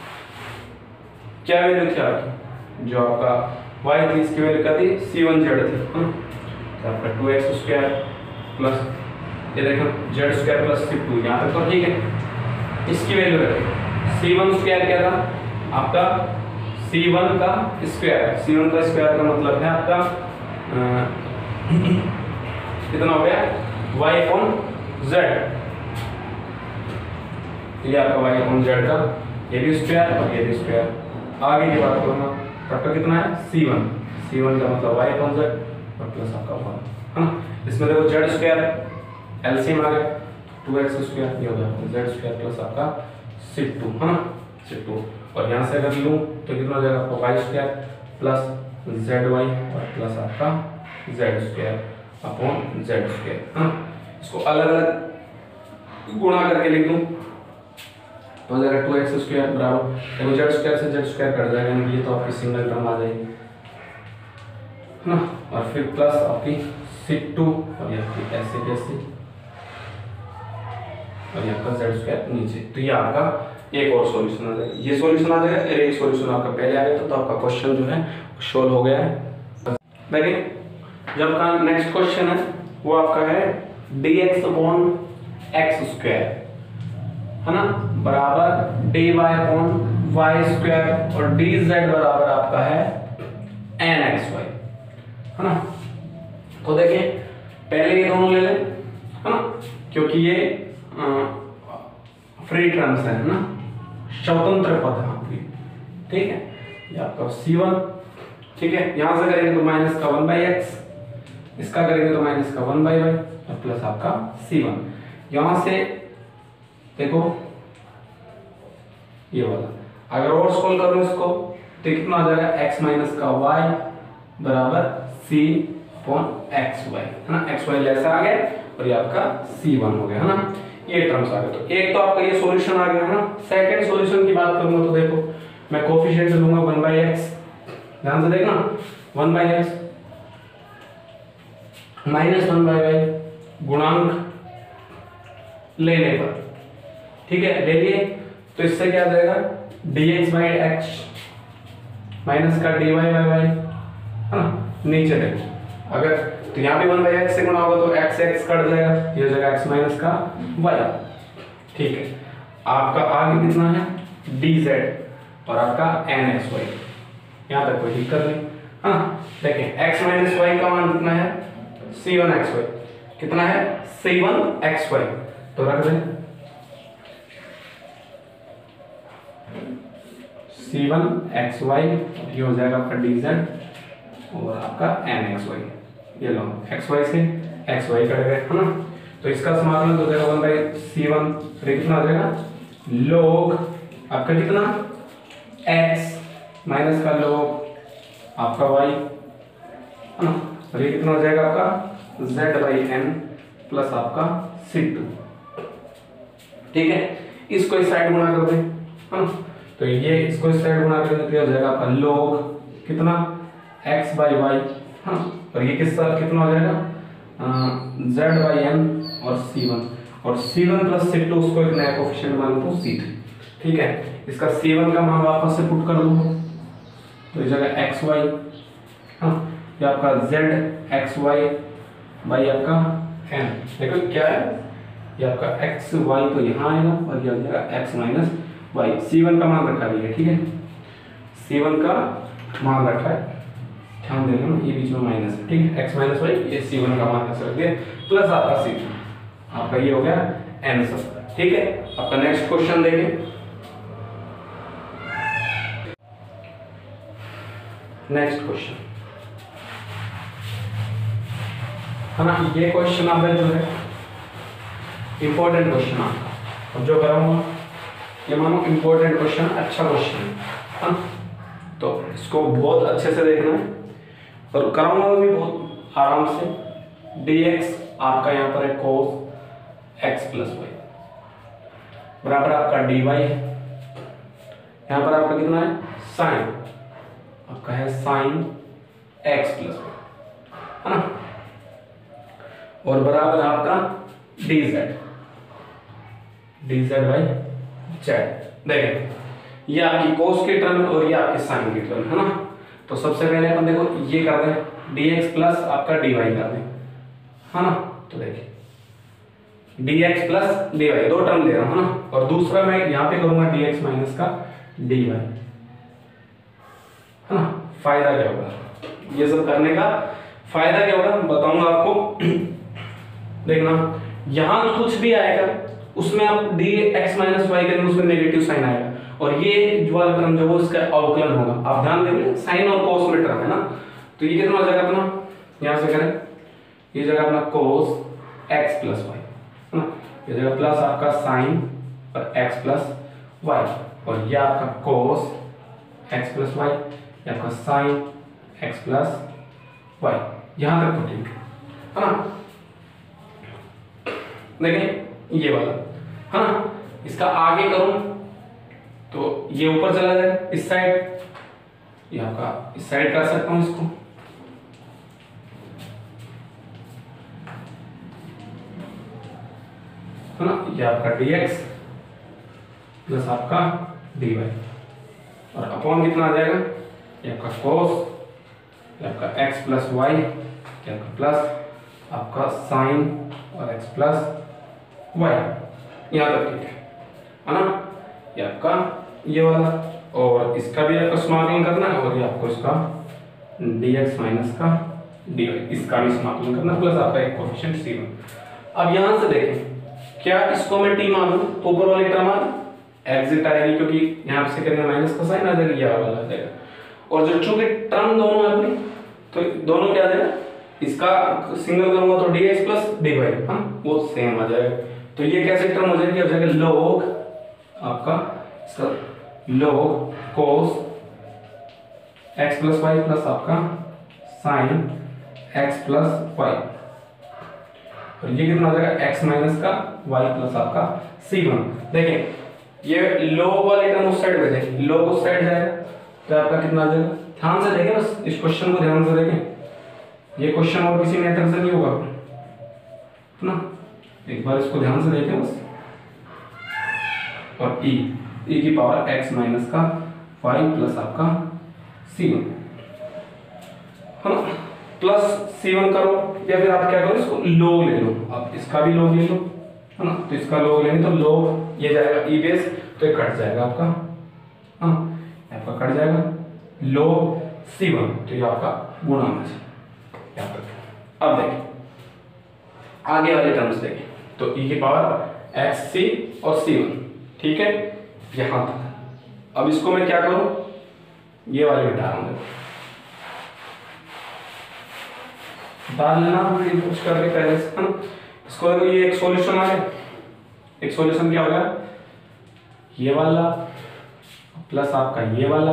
क्या वैल्यू थी आपकी, जो आपका y थी इसकी वैल्यू क्या थी c1z थी है ना, तो आपका 2x स्क्वायर प्लस ये देखो z स्क्वायर प्लस c2, यहाँ तक तो ठीक है। इसकी वैल्यू रखें c1 स्क्वायर क्या था आपका c1 का स्क्वायर, c1 का स्क्वायर का मतलब है आपका कितना हो गया y अपॉन z, ये आपका y अपॉन z का ये भी स्क्वायर और ये भी स्क्वायर। आगे की बात करूंगा तो आपका कितना है c1, c1 का मतलब y अपॉन z और प्लस आपका 1 है ना। इसमें देखो z स्क्वायर एलसीएम आ गया 2x स्क्वायर, ये हो जाएगा z स्क्वायर प्लस आपका c2 है ना, c2 और यहाँ से अगर लूँ तो कितना हो जाएगा आपका y स्क्वायर प्लस zy और प्लस आपका z square upon z square है ना। इसको अलग अलग गुणा करके लिख दूँ तो हो जाएगा 2x स्क्वायर बराबर देखो z स्क्वायर से z स्क्वायर कट जाएगा, यानी ये तो आपकी सिंगल टर्म आ जाएगी है ना, और फिर प्लस आपकी c2 और ये आपकी ऐसे कैसे और ये आपका z स्क्वायर नीचे, तो ये आपका एक और सॉल्यूशन आ जाएगा, ये सॉल्यूशन आ जाएगा और एक सॉल्यूशन आपका पहले आ गया, तो आपका क्वेश्चन जो है सॉल्व हो गया है। देखिए जब का नेक्स्ट क्वेश्चन है वो आपका है dx अपॉन x स्क्वायर है ना बराबर dy अपॉन y स्क्वायर और dz बराबर आपका है nxy है ना। तो देखिए पहले ये दोनों ले लें है ना, क्योंकि ये फ्री टर्म्स है ना, स्वतंत्र पद है आपकी, ठीक है। ये आपका c1 ठीक है, यहां से करेंगे तो माइनस का 1/x, इसका करेंगे तो माइनस का 1/y और प्लस आपका c1। यहां से देखो ये वाला अगर और सोल्व करूं इसको तो कितना आ जाएगा x माइनस का y बराबर c अपॉन xy है ना, xy लेस आ गया और ये आपका c1 हो गया है ना, ये टर्म्स आ गए। तो एक तो आपका ये सॉल्यूशन आ गया है ना। सेकंड सॉल्यूशन की बात करूंगा तो देखो मैं कोफिशिएंट लूंगा 1/x, ध्यान से देखना 1/x माइनस 1/y गुणांक लेने पर, ठीक है ले लिए, तो इससे क्या आ जाएगा dx/x माइनस का dy/y है ना, नीचे देखो अगर तो यहाँ भी 1/x से गुणा होगा तो x x कट जाएगा, ये हो जाएगा x माइनस का y, ठीक है। आपका आगे कितना है dz और आपका nxy, यहाँ तक कोई दिक्कत नहीं हाँ। देखिए x माइनस y का मान कितना है c1xy, कितना है c1xy, तो रख दें c1xy, ये हो जाएगा आपका dz और आपका nxy, ये लो xy से xy कट गए है ना, तो इसका समाकलन हो जाएगा 1/c1, फिर कितना हो जाएगा log आपका कितना x माइनस का log आपका y है ना, और ये कितना हो जाएगा आपका z/n प्लस आपका c2, ठीक है। इसको इस साइड गुणा कर दें है ना, तो ये इसको इस साइड गुणा करेंगे तो हो जाएगा आपका log कितना x/y हाँ, और ये किस साथ कितना हो जाएगा z/n और c1 और c1 प्लस c2 उसको एक नया कोएफिशिएंट मान लो c3, ठीक है। इसका c1 का मान वापस से पुट कर दो तो इस जगह xy हाँ, ये आपका z एक्स वाई बाई आपका n। देखो क्या है, ये आपका एक्स वाई तो यहाँ आएगा और ये हो जाएगा एक्स माइनस वाई। c1 का मान रखा है, ठीक है, c1 का मान रखा है, ध्यान देना ना, ये बीच में माइनस है, ठीक है, एक्स माइनस वाई, ये c1 का मान ऐसे रख दिया प्लस आपका c2, आपका ये हो गया आंसर, ठीक है। आपका नेक्स्ट क्वेश्चन देखें। नेक्स्ट क्वेश्चन है ना, ये क्वेश्चन आपका जो है इंपॉर्टेंट क्वेश्चन आपका, अब जो कराऊंगा ये मानो इंपॉर्टेंट क्वेश्चन, अच्छा क्वेश्चन है, तो इसको बहुत अच्छे से देखना है और कराऊंगा भी बहुत आराम से। dx आपका यहाँ पर है cos x प्लस वाई बराबर आपका dy है, यहाँ पर आपका कितना है साइन, आपका है साइन x प्लस वाई, है ना, और बराबर आपका dz बाई z। देखें ये आपकी cos की टर्म और ये आपकी साइन की टर्म है ना, तो सबसे पहले अपन देखो ये कर दें dx प्लस आपका dy कर दें, है ना, तो देखिए dx प्लस dy दो टर्म ले रहा हूं, है ना, और दूसरा मैं यहाँ पे करूंगा dx माइनस का dy, है ना। फायदा क्या होगा ये सब करने का, फायदा क्या होगा बताऊंगा आपको। देखना यहाँ कुछ भी आएगा उसमें आप dx माइनस वाई करेंगे, उसमें नेगेटिव साइन आएगा, और ये जो वाला टर्म जो वो इसका अवकलन होगा। आप ध्यान देंगे साइन और cos में टर्म है ना, तो ये कितना हो जाएगा अपना, यहाँ से करें ये जगह अपना cos x प्लस वाई, है ना, ये जगह प्लस आपका साइन और x प्लस वाई, और ये आपका cos x प्लस वाई, ये आपका साइन x प्लस वाई, यहाँ तक तो ठीक है ना। देखें ये वाला है ना, इसका आगे करूं तो ये ऊपर चला जाएगा इस साइड, ये आपका इस साइड कर सकता हूं इसको, है ना, ये आपका dx प्लस आपका dy, और अपॉन कितना आ जाएगा, ये आपका cos, ये आपका x प्लस वाई, ये आपका प्लस आपका साइन और x प्लस वाई, यहाँ तक ठीक है ना। ये आपका ये वाला, और इसका भी आपको स्मॉलिंग करना है, और ये आपको इसका dx माइनस का dy, इसका भी स्मॉलिंग करना, प्लस आपका एक कोएफिशिएंट c1। अब यहाँ से देखें क्या इसको मैं t मान लूं तो ऊपर वाली टर्म एग्जिट आएगी, क्योंकि यहाँ से करेंगे माइनस का साइन आ जाएगा, ये वाला आ जाएगा, और जो चूंकि टर्म दोनों है अपनी तो दोनों क्या आ जाएगा, इसका सिंगल करूंगा तो dx प्लस dy, हाँ वो सेम आ जाएगा, तो ये कैसे टर्म हो जाएगी, हो जाएगा log आपका इसका log cos x plus y plus आपका साइन x प्लस वाई, और ये कितना हो जाएगा x माइनस का y प्लस आपका c1। देखें ये log वाले टर्म उस साइड में जाएगी, log उस साइड जाएगा तो आपका कितना आ जाएगा, ध्यान से देखें बस इस क्वेश्चन को ध्यान से देखें, ये क्वेश्चन और किसी मेथड से नहीं होगा ना, एक बार इसको ध्यान से देखें बस, और e की पावर x माइनस का y प्लस आपका c1, है ना, प्लस c1 करो, या फिर आप क्या करो इसको log ले लो, आप इसका भी log ले लो, है ना, तो इसका log लेंगे तो log ये जाएगा e बेस, तो ये कट जाएगा आपका, हाँ आपका कट जाएगा log c1, तो ये आपका गुणा में यहाँ पर। अब देखिए आगे वाले टर्म्स देखें, तो e की पावर xc और c1, ठीक है यहाँ तक। अब इसको मैं क्या करूं, ये वाले मिटा रहा हूं, डाल लेना कुछ करके पहले से, है ना। इसको देखो ये एक सॉल्यूशन आ गया, एक सॉल्यूशन क्या हो गया, ये वाला प्लस आपका ये वाला,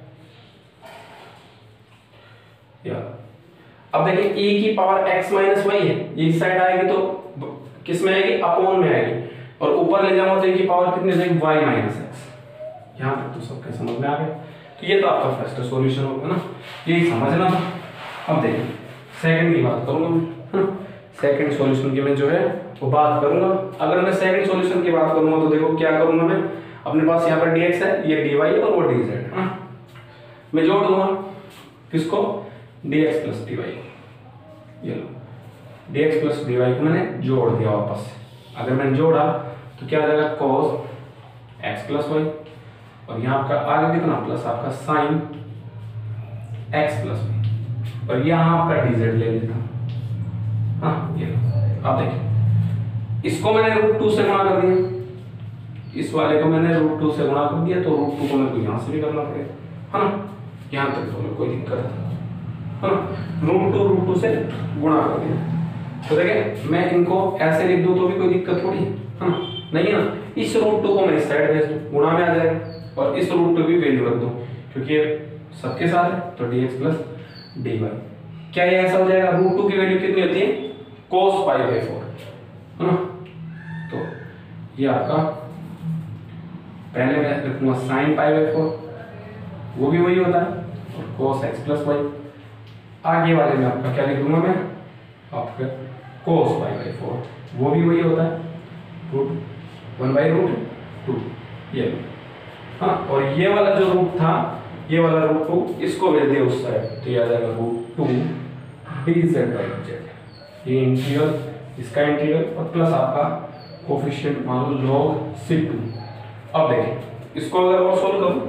या अब देखिए e की पावर x माइनस वाई है, ये इस साइड आएगी तो किस में आएगी, अपॉन में आएगी, और ऊपर ले जाऊंगा तो e की पावर कितनी जाएगी, y माइनस एक्स। यहाँ तक तो सबके समझ में आ गया, तो ये तो आपका फर्स्ट सॉल्यूशन होगा ना, यही समझना था। अब देखिए सेकंड की बात करूंगा मैं, सेकंड सॉल्यूशन की मैं जो है वो बात करूंगा। अगर मैं सेकंड सॉल्यूशन की बात करूंगा तो देखो क्या करूंगा मैं, अपने पास यहाँ पर dx है, ये dy और वो dz है, मैं जोड़ दूंगा किसको, dx प्लस dy, ये लो dx प्लस dy को मैंने जोड़ दिया वापस से। अगर मैंने जोड़ा तो क्या आ जाएगा cos x प्लस वाई, और यहाँ आपका आगे कितना प्लस आपका साइन x प्लस वाई, और यहाँ आपका dz ले लेता हूँ। हाँ ये लो, आप देखिए इसको मैंने √2 से गुणा कर दिया, इस वाले को मैंने √2 से गुणा कर दिया, तो √2 को मेरे को यहाँ से भी करना पड़ेगा, है ना। यहाँ तक तो कोई दिक्कत है ना, √2 से गुणा कर दिया। तो देखिए मैं इनको ऐसे लिख दूँ तो भी कोई दिक्कत थोड़ी है ना, नहीं है ना। इस √2 को मैं इस साइड भेज दूँ, गुणा में आ जाएगा, और इस √2 की वैल्यू रख दूँ क्योंकि ये सबके साथ है, तो dx प्लस dy। क्या ये ऐसा हो जाएगा, √2 की वैल्यू कितनी होती है cos π/4, है ना। तो ये आपका पहले मैं रखूंगा sin π/4, वो भी वही होता है, और cos x प्लस वाई। आगे वाले में आपका क्या लिख दूंगा मैं, आपका cos π/4, वो भी वही होता है, √1/√2, ये हाँ। और ये वाला जो रूट था, ये वाला √2 इसको भेज दिया उस साइड, तो ये आ जाएगा √2 dz/z, ये इंटीग्रल, इसका इंटीग्रल, और प्लस आपका कोफिशिएंट मान लो log c2। अब देखिए इसको अगर और सोल्व करूं,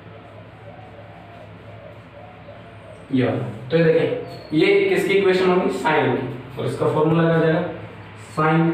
ये तो ये देखिए ये किसकी इक्वेशन होगी, साइन की, और इसका फॉर्मूला क्या जाएगा साइन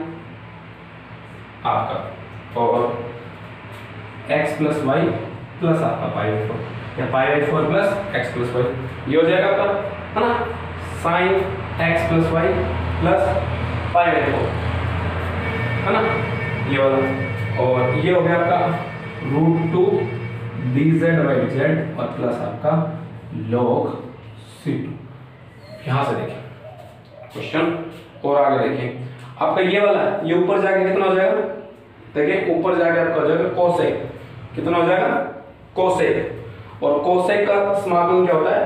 आपका और x प्लस वाई प्लस आपका π/4, या π/4 प्लस x प्लस वाई, ये हो जाएगा आपका, है ना, sine x plus y plus π/4, है ना, ये वाला। और ये हो गया आपका √2 dz/z, और प्लस आपका log c2। यहां से देखिए क्वेश्चन, और आगे देखिए आपका ये वाला, ये ऊपर जाके कितना हो जाएगा, देखिए ऊपर जाके आपका हो जाएगा कोसेक, कितना हो जाएगा कोसेक, और कोसेक का समाकलन क्या होता है,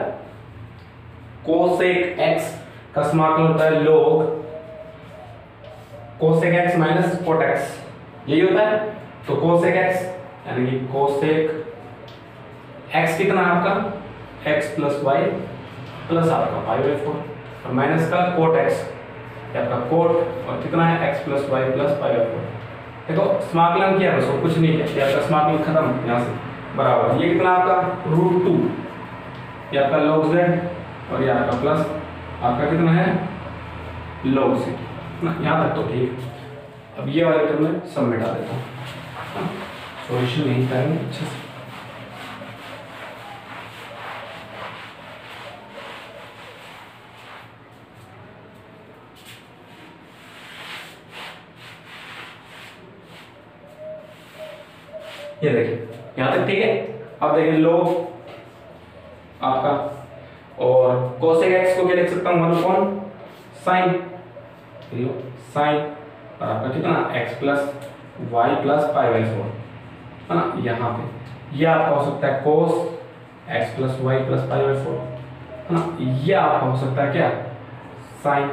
कोसेक x का समाकलन होता है log cosec x minus cot x, यही होता है। तो कोसेक x यानी कि कोसेक x कितना है आपका x प्लस वाई प्लस आपका π/4, और माइनस का कोट x आपका कोट, और कितना है x प्लस वाई प्लस π/4। देखो समाकलन किया बस, कुछ नहीं है, ये आपका समाकलन खत्म, यहाँ से बराबर ये कितना आपका √2, ये आपका log z, और ये आपका प्लस आपका कितना है log c, यहाँ तक तो ठीक। अब ये वाले टर्म में सब मिटा देता हूँ, सॉल्यूशन यही करेंगे अच्छे से। ये देखिए यहाँ तक ठीक है। अब देखिए log आपका, और कोसेक x को क्या लिख सकता हूँ 1/sin, साइन, और आपका कितना x प्लस वाई प्लस π/4, है ना। यहाँ पे ये आपका हो सकता है cos x plus y plus π/4, है ना। ये आपका हो सकता है क्या sin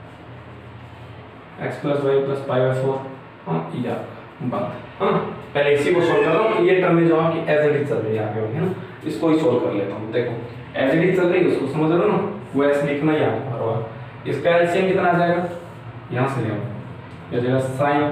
x plus y plus π/4, हाँ ये आपका बात है ना। पहले इसी को सोल्व कर रहा हूँ, ये टर्म जो आपकी एज इट इज चल रही है आगे होगी, है ना, इसको ही सोल्व कर लेता हूँ। देखो एज इट इज चल रही है, उसको समझ रहे हो ना, वो ऐसे लिखना ही आपको हर बार। इसका एलसीएम कितना आ जाएगा, यहाँ से ले ये जाएगा sin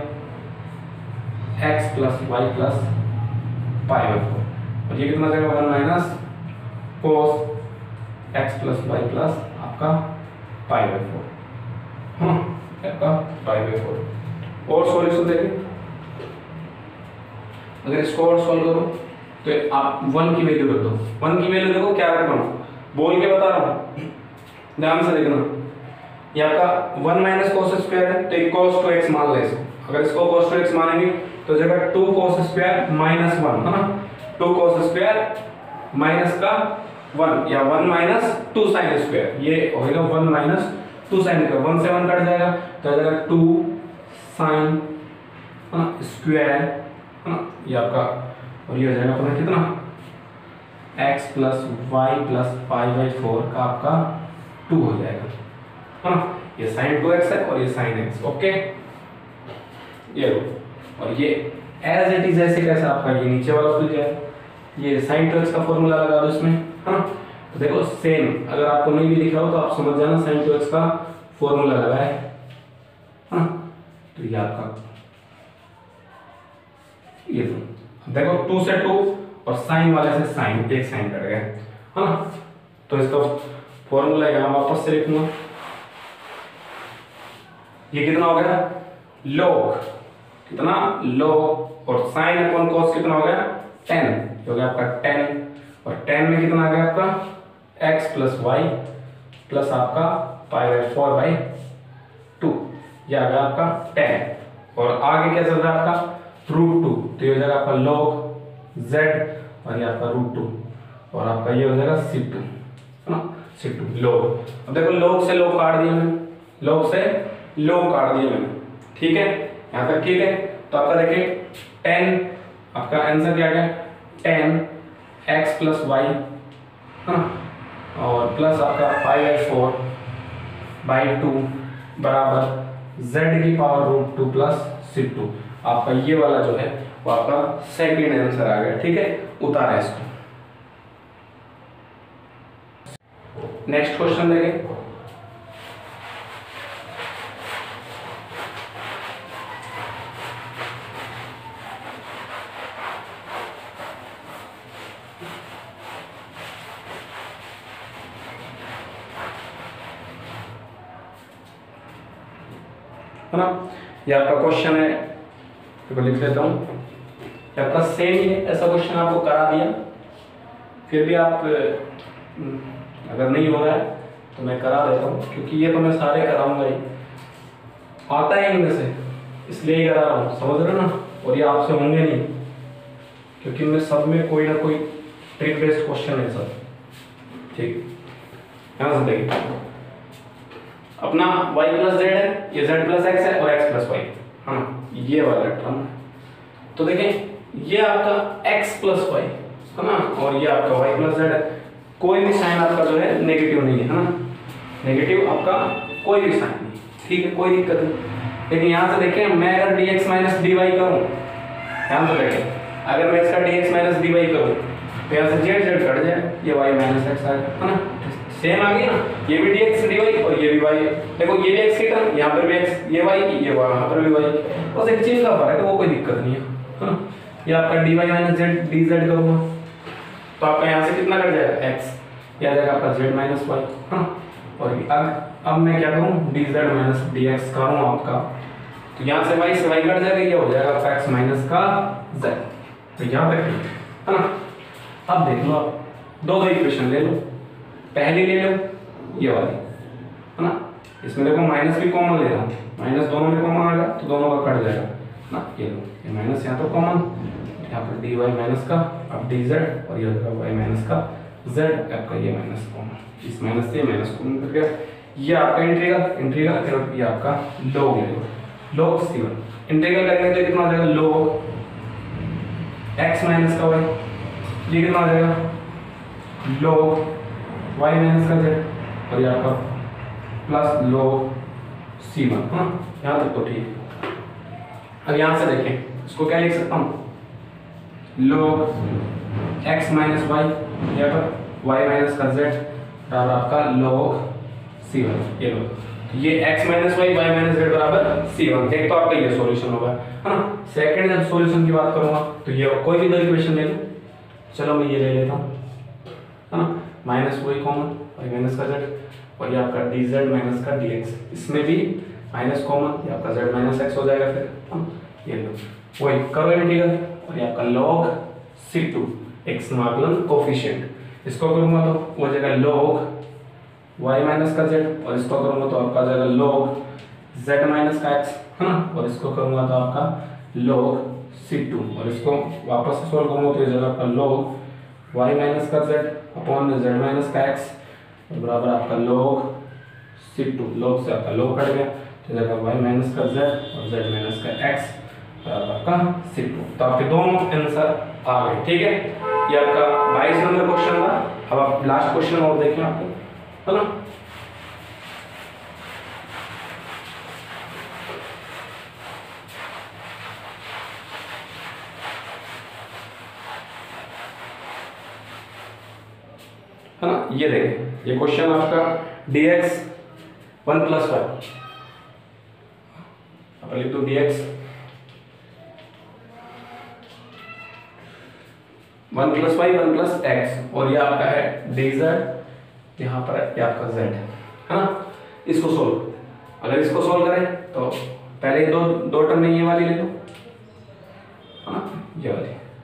x plus y plus π/4, और ये कितना जाएगा 1 minus cos x plus y plus आपका π/4, हाँ आपका π/4। और सॉल्यूशन देखिए, अगर इसको और सॉल्व करो तो आप 1 की वैल्यू रख दो। 1 की वैल्यू देखो क्या रख रहा हूँ, बोल के बता रहा हूँ, ध्यान से देखना। ये आपका 1 माइनस cos स्क्वायर है, तो एक cos 2x मान ले इसको। अगर इसको cos 2x मानेंगे तो जगह 2 cos स्क्वायर माइनस 1, है ना, 2 cos स्क्वायर माइनस का 1, या 1 माइनस 2 sin स्क्वायर, ये होगा 1 माइनस 2 sin का 1 से 1 कट जाएगा, तो आ जाएगा 2 sin स्क्वायर, है ना, ये आपका, और ये हो जाएगा अपना कितना x प्लस वाई प्लस π/4 का आपका 2 हो जाएगा, है ना। ये sin 2x है और ये sin x, ओके। ये लो, और ये एज इट इज ऐसे कैसे आपका ये नीचे वाला खुल जाए, ये sin 2x का फॉर्मूला लगा दो इसमें, है ना। तो देखो सेम, अगर आपको नहीं भी दिख रहा हो तो आप समझ जाना sin 2x का फॉर्मूला लगा है हाँ। तो ये आपका ये देखो 2 से 2 और साइन वाले से साइन, एक साइन कट गया है ना। तो इसका फॉर्मूला यहां वापस से लिखूंगा, ये कितना हो गया log, कितना log और साइन अपॉन cos कितना हो गया 10, हो गया आपका 10 और 10 में कितना आ गया आपका x प्लस वाई प्लस आपका पाई बाई 4/2, ये आ गया आपका 10 और आगे क्या चल रहा है आपका √2, तो ये हो जाएगा आपका log z और ये आपका √2 और आपका ये हो जाएगा c2 है ना, c2 log। अब देखो log से log काट दिया मैंने, log से log काट दिया मैंने, ठीक है यहाँ तक ठीक है। तो आपका देखिए 10, आपका आंसर क्या गया 10 x प्लस वाई है ना और प्लस आपका 5/4/2 बराबर z की पावर √2 प्लस c2। आपका ये वाला जो है वो आपका सेकंड आंसर आ गया, ठीक है। उतारा इसको, नेक्स्ट क्वेश्चन देखें। है ना, ये आपका क्वेश्चन है, तो लिख देता हूँ। आपका सेम ही है, ऐसा क्वेश्चन आपको करा दिया, फिर भी आप अगर नहीं हो रहा है तो मैं करा देता हूँ, क्योंकि ये तो मैं सारे कराऊंगा ही, आता है इनमें से इसलिए ही करा रहा हूँ, समझ रहे हो ना। और ये आपसे होंगे नहीं, क्योंकि इनमें सब में कोई ना कोई ट्रिक बेस्ड क्वेश्चन है सब, ठीक। यहाँ से देखिए अपना y प्लस जेड है, ये z प्लस एक्स है और x प्लस वाई है ना, ये वाला टर्म। तो देखें ये आपका x प्लस वाई है ना और ये आपका y प्लस जेड है, कोई भी साइन आपका जो है नेगेटिव नहीं है ना, नेगेटिव आपका कोई भी साइन नहीं, ठीक है, कोई दिक्कत नहीं। लेकिन यहाँ से देखें मैं अगर dx माइनस dy करूँ, ध्यान से देखें अगर मैं इसका dx माइनस dy करूँ तो यहाँ से z z कट जाए, ये y माइनस एक्स आ गया है ना, सेम आ गई ना, ये भी dx dy और ये भी y, देखो ये भी x की टर्म, यहाँ पर भी x, ये y की, ये वहाँ पर भी y, बस एक चीज का फर्क है, वो कोई दिक्कत नहीं है ना। ये आपका dy माइनस z dz करूँगा तो आपका यहाँ से कितना कट जाएगा x, ये आ जाएगा आपका z माइनस वाई हाँ। और अब मैं क्या करूँ dz माइनस dx करूँ आपका, तो यहाँ से y कट जाएगा, ये हो जाएगा आपका x माइनस का z, तो यहाँ तक है ना। अब देख लो आप दो इक्वेशन ले लो, पहली ले लो ये वाली है ना, इसमें देखो माइनस भी कॉमन ले रहा हूँ, माइनस दोनों में कॉमन आ गया तो दोनों का कट जाएगा ना, ये लो ये माइनस यहाँ तो कॉमन, यहाँ पर dy माइनस का अब dz और ये होगा y माइनस का z, आपका ये माइनस कॉमन, इस माइनस से माइनस कॉमन कर गया, ये आपका इंटीग्रल और ये आपका log ले लो, log c1 इंटीग्रल करेंगे तो कितना आ जाएगा log x माइनस का y, ये कितना आ जाएगा log y माइनस का z और ये आपका प्लस log c1 हाँ, यहाँ तक तो ठीक है। अब यहाँ से देखें इसको क्या लिख सकता हूँ log x माइनस वाई, यहाँ पर y माइनस का z बराबर आपका log c1, ये लो ये x minus y y minus z बराबर c1, एक तो आपका ये सॉल्यूशन होगा है ना। सेकंड जब सॉल्यूशन की बात करूँगा तो ये कोई भी दो इक्वेशन ले लो, चलो मैं ये ले लेता हूँ है ना, माइनस वही कॉमन y माइनस का z और ये आपका dz माइनस का dx, इसमें भी माइनस कॉमन, ये आपका z माइनस x हो जाएगा फिर हाँ, ये लो वही करो इंटीग्रल और ये आपका log c2 एक समाकलन कोफिशिएंट, इसको करूंगा तो वो हो जाएगा log y माइनस का z और इसको करूंगा तो आपका जाएगा log z माइनस का x है ना, और इसको करूंगा तो आपका log c2 और इसको वापस से सॉल्व करूंगा तो ये जाएगा आपका log y माइनस का z अपॉन z माइनस का x बराबर आपका log c2, log से आपका log कट गया तो जाएगा y माइनस का z और z माइनस का x बराबर आपका c2। तो आपके दोनों आंसर आ गए, ठीक है। ये आपका 22 नंबर क्वेश्चन था। अब आप लास्ट क्वेश्चन और देखें आपको, है ना। है ना। ये देखें, ये क्वेश्चन आपका dx 1 + y, आप लिख दो dx 1 + y 1 + x, और ये आपका है dz, यहाँ पर ये आपका z है ना। इसको सोल्व, अगर इसको सोल्व करें तो पहले दो टर्म में ये वाली ले लो, है ना, ये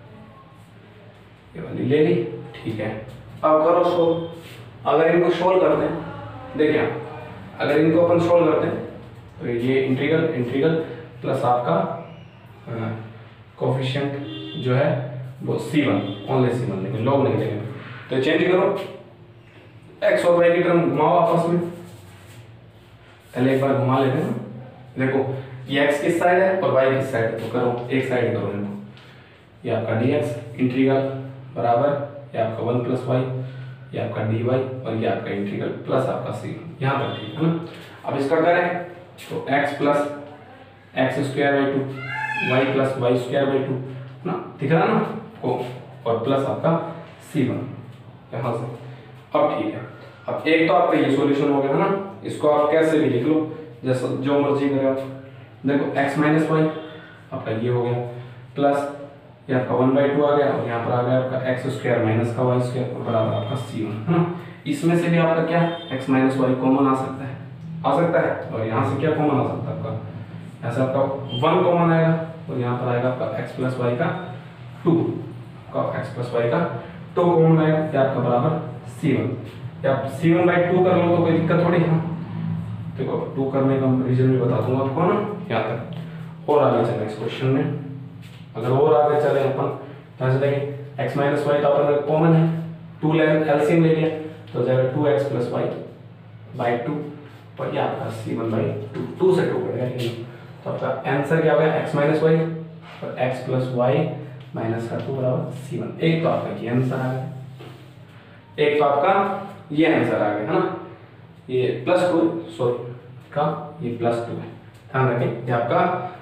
वाली ले ली, ठीक है। अब करो सोल्व। अगर इनको सोल्व करते हैं, देखिए अगर इनको अपन सोल्व करते हैं तो ये इंटीग्रल प्लस आपका कोफिशिएंट जो है वो c1, ओनली c1, लेकिन लॉग नहीं लेंगे। तो चेंज करो, x और y की टर्म घुमाओ आपस में, पहले एक बार घुमा लेते हैं। देखो ये x किस साइड है और y किस साइड है, तो करो एक साइड करो इनको। ये आपका dx इंटीग्रल बराबर ये आपका 1 + y, ये आपका dy, और ये आपका इंटीग्रल प्लस आपका c, यहाँ तक ठीक है ना। अब इसका करें तो x + x²/2 y + y²/2 ना, दिख रहा ना को, और प्लस आपका c1 यहाँ से। अब ठीक है, अब एक तो आपका ये सॉल्यूशन हो गया है ना, इसको आप कैसे भी लिख लो जैसा जो मर्जी करें आप। देखो x - y आपका ये हो गया, प्लस ये आपका 1/2 आ गया, और यहाँ पर आ गया आपका x² - y² बराबर आपका c1 है ना। इसमें से भी आपका क्या x - y कॉमन आ सकता है, और यहाँ से क्या कॉमन आ सकता है आपका, ऐसा आपका 1 कॉमन आएगा, और यहाँ पर आएगा आपका x + y का 2 कॉमन आएगा, क्या आपका बराबर c1। या आप c1/2 कर लो तो कोई दिक्कत थोड़ी है। देखो 2 करने का रीजन भी बता दूंगा आपको ना, यहाँ तक। और आगे चले इस क्वेश्चन में, अगर और आगे चले अपन ऐसे देखें, x - y तो अपन कॉमन है, 2 एलसीएम ले लिया तो जाएगा 2x + y/2, और ये आपका c1/2, 2 से 2 कटेगा, तो आपका आंसर क्या हो गया x - y और x + y - 2 बराबर c1। एक तो आपका ये आंसर आ गया, एक तो आपका ये आंसर आ गया है ना। ये +2 सॉरी का ये +2 है, ध्यान रखें ये आपका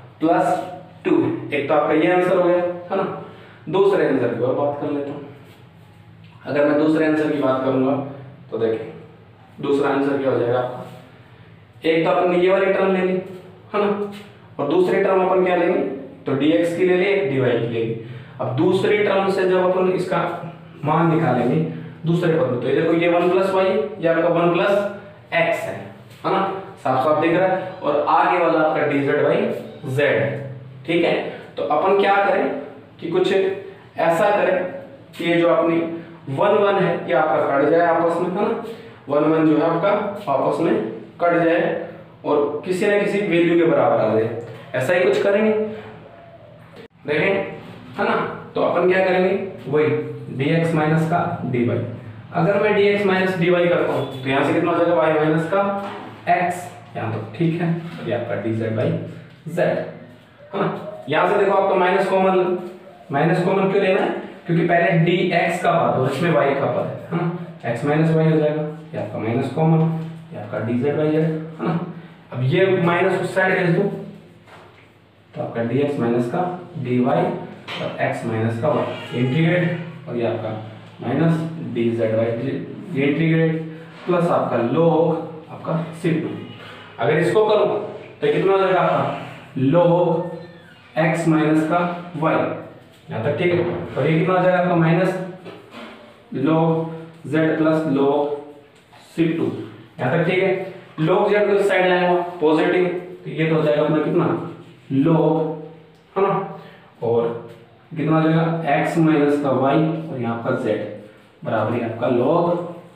+2 है। एक तो आपका ये आंसर हो गया है ना। दूसरे आंसर की और बात कर लेता हूँ। अगर मैं दूसरे आंसर की बात करूंगा तो देखिए दूसरा आंसर क्या हो जाएगा आपका, एक तो अपन ने ये वाली टर्म ले ली है ना, और दूसरी टर्म अपन क्या लेंगे, तो dx की ले ली, एक dy की ले ली। अब दूसरी टर्म से जब अपन इसका मान निकालेंगे दूसरे पद में, तो ये देखो ये 1 + y, ये आपका 1 + x है ना, साफ साफ दिख रहा है, और आगे वाला आपका dz/z है, ठीक है। तो अपन क्या करें कि कुछ ऐसा करें कि ये जो अपनी 1 1 है ये आपका कट जाए आपस में, है ना, 1 1 जो है आपका आपस में कट जाए और किसी न किसी वैल्यू के बराबर आ जाए, ऐसा ही कुछ करेंगे देखें, है ना। तो अपन क्या करेंगे, वही dx - का dy। अगर मैं dx - dy करता हूं तो यहां से कितना हो जाएगा, y - का x, यहां तो ठीक है, और ये आपका dz/z है ना। यहां से देखो आपका माइनस कॉमन क्यों लेना है, क्योंकि पहले dx का पद और इसमें y का पद है ना, x - y हो जाएगा, ये आपका माइनस कॉमन, ये आपका dz/z है ना। अब ये माइनस उस साइड भेज दो तो आपका dx - का dy और x - का y इंटीग्रेट, और ये आपका माइनस dz/z ये इंटीग्रेट, प्लस आपका log आपका c2। अगर इसको करूं तो कितना हो जाएगा आपका log x - का y, यहाँ तक ठीक है। और ये कितना हो जाएगा आपका minus log z + log c2, यहाँ तक ठीक है। log z को इस साइड लाएंगे पॉजिटिव, तो ये तो हो जाएगा अपना कितना log, है ना, और कितना हो जाएगा x - का y, और यहाँ आपका z बराबर है आपका log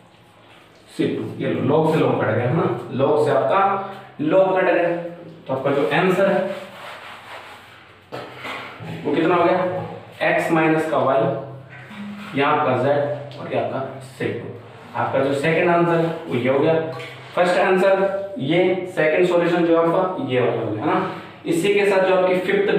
c2। ये log से log कट गया है ना, log से आपका log कट गया, तो आपका जो आंसर है वो कितना हो गया, x - का y, यहाँ आपका z, और ये आपका c2। आपका जो सेकंड आंसर है वो ये हो गया। फर्स्ट आंसर ये, सेकंड सॉल्यूशन जो आपका ये वाला हो गया है ना। इसी के साथ जो आपकी फिफ्थ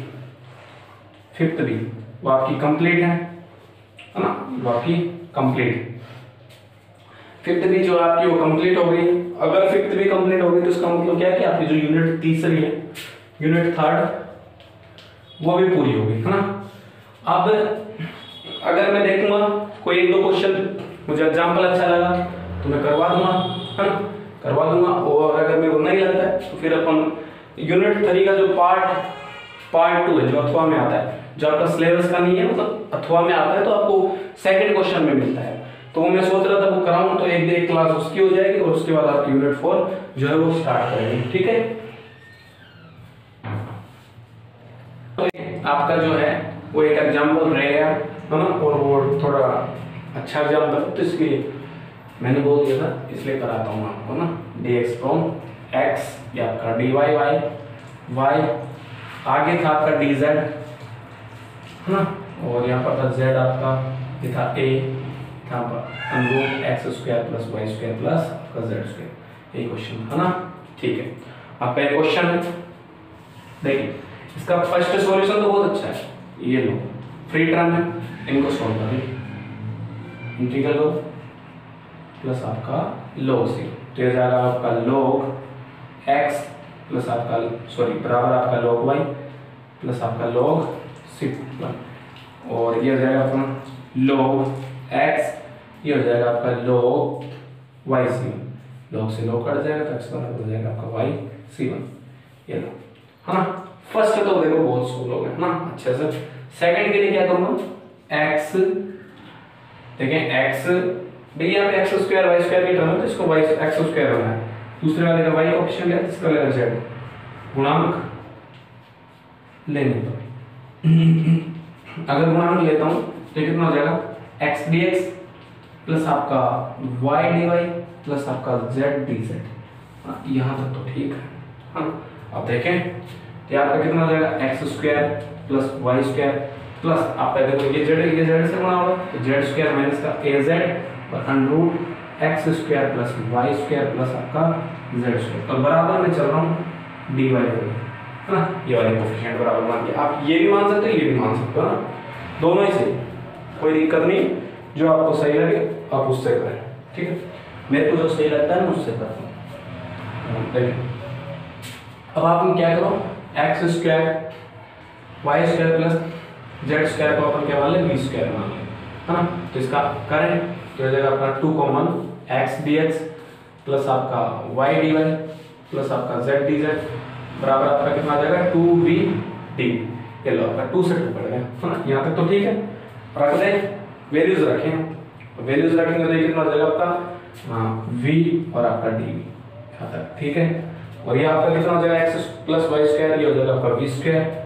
बी वो आपकी कंप्लीट है ना, वो आपकी कंप्लीट फिफ्थ बी जो आपकी वो कंप्लीट हो गई। अगर फिफ्थ बी कंप्लीट हो गई तो इसका मतलब क्या है कि आपकी जो यूनिट तीसरी है, यूनिट थर्ड, वो भी पूरी हो गई है ना। अब अगर मैं देखूंगा कोई 1 2 क्वेश्चन मुझे एग्जाम्पल अच्छा लगा तो मैं करवा दूंगा, है ना, करवा दूंगा। और अगर मेरे को नहीं लगता है तो फिर अपन यूनिट 3 का जो पार्ट 2 है जो अथवा में आता है, जो आपका सिलेबस का नहीं है मतलब अथवा में आता है, तो आपको सेकंड क्वेश्चन में मिलता है। तो मैं सोच रहा था वो कराऊं तो एक क्लास उसकी हो जाएगी और उसके बाद आपकी यूनिट 4 जो है वो स्टार्ट करेंगे, ठीक है। तो आपका जो है वो एक एग्जाम्पल रहेगा, है ना, और वो थोड़ा अच्छा एग्जाम्पल तो इसके लिए मैंने बोल दिया था, इसलिए कराता हूँ आपको ना। dx फ्रॉम x या आपका dy y आगे था आपका dz, है ना, और यहाँ पर था z आपका, ये था a था under x square plus y square plus आपका z स्क्वायर, यही क्वेश्चन है ना, ठीक है। आपका एक क्वेश्चन है, देखिए इसका फर्स्ट सॉल्यूशन तो बहुत अच्छा है, ये लो फ्री टर्म है, इनको सॉल्व करें, इंटीग्रल लो प्लस आपका log 0, तो ये जाएगा आपका log x प्लस आपका सॉरी बराबर आपका log y प्लस आपका log 1, और ये हो जाएगा अपना log x, ये हो जाएगा आपका log y c1, log से log कट जाएगा तो x बराबर हो जाएगा आपका y c1, ये लो, है ना। फर्स्ट तो देखो बहुत सोल्व हो गया ना अच्छे से। सेकंड के लिए क्या करूंगा, x देखें x भैया यहाँ पे x स्क्वायर y स्क्वायर की टर्म है तो इसको y x स्क्वायर होना है, दूसरे वाले का y कोएफिशिएंट है, इसका वाले का z गुणांक लेने पर अगर गुणांक लेता हूं तो कितना हो जाएगा, x dx प्लस आपका y dy प्लस आपका z dz, यहाँ तक तो ठीक है, हाँ। अब देखें तो आपका कितना हो जाएगा, x square plus y square plus आप देखो ये z से गुणा होगा तो z स्क्वायर माइनस का az और under x square plus y square plus आपका z स्क्वायर, और बराबर में चल रहा हूँ dy है ना, ये वाले कोएफिशिएंट बराबर मान के आप ये भी मान सकते हो ये भी मान सकते हो ना, दोनों ही सही, कोई दिक्कत नहीं, जो आपको सही लगे आप उससे करें, ठीक है। मेरे को जो सही लगता है मैं उससे करता हूँ। देखिए अब आप क्या करो, x square y square plus z square को अपन क्या मान लें, v स्क्वायर मान लें, है ना, तो इसका करें तो हो जाएगा आपका 2 कॉमन x dx प्लस आपका y dy प्लस आपका z dz बराबर आपका कितना आ जाएगा 2v d, ये लो आपका 2 से 2 बढ़ गया, है ना, यहाँ तक तो ठीक है। रख दें, वैल्यूज रखें, वैल्यूज रखेंगे तो ये कितना हो जाएगा आपका v और आपका dv, यहाँ तक ठीक है। और ये आपका कितना हो जाएगा x प्लस y स्क्वायर, ये हो जाएगा आपका v स्क्वायर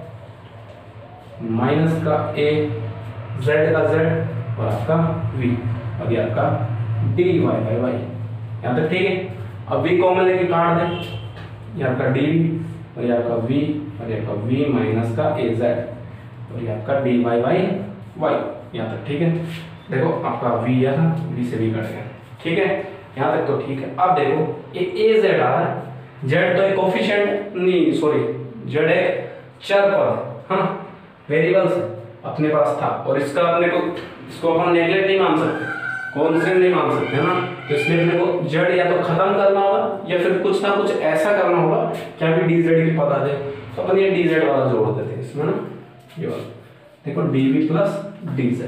माइनस का a z का z और आपका v, और ये आपका dy बाय y, यहाँ तक ठीक है। अब v कॉमन लेके काट दें, ये आपका dv और ये आपका v और ये आपका v माइनस का az और ये आपका dy बाय y, यहाँ तक ठीक है। देखो आपका v या था, v से v कट गया, ठीक है, यहाँ तक तो ठीक है। अब देखो ये az आ रहा है, z तो एक कोएफिशिएंट नहीं सॉरी z एक चर पद है ना, वेरिएबल्स अपने पास था, और इसका अपने को इसको अपन नेगलेक्ट नहीं मान सकते, कॉन्स्टेंट नहीं मान सकते, है ना, तो इसलिए अपने को z या तो खत्म करना होगा या फिर कुछ ना कुछ ऐसा करना होगा क्या भी dz की पद आ जाए, तो अपन ये dz वाला जोड़ देते हैं इसमें ना, ये वाला देखो dv प्लस dz,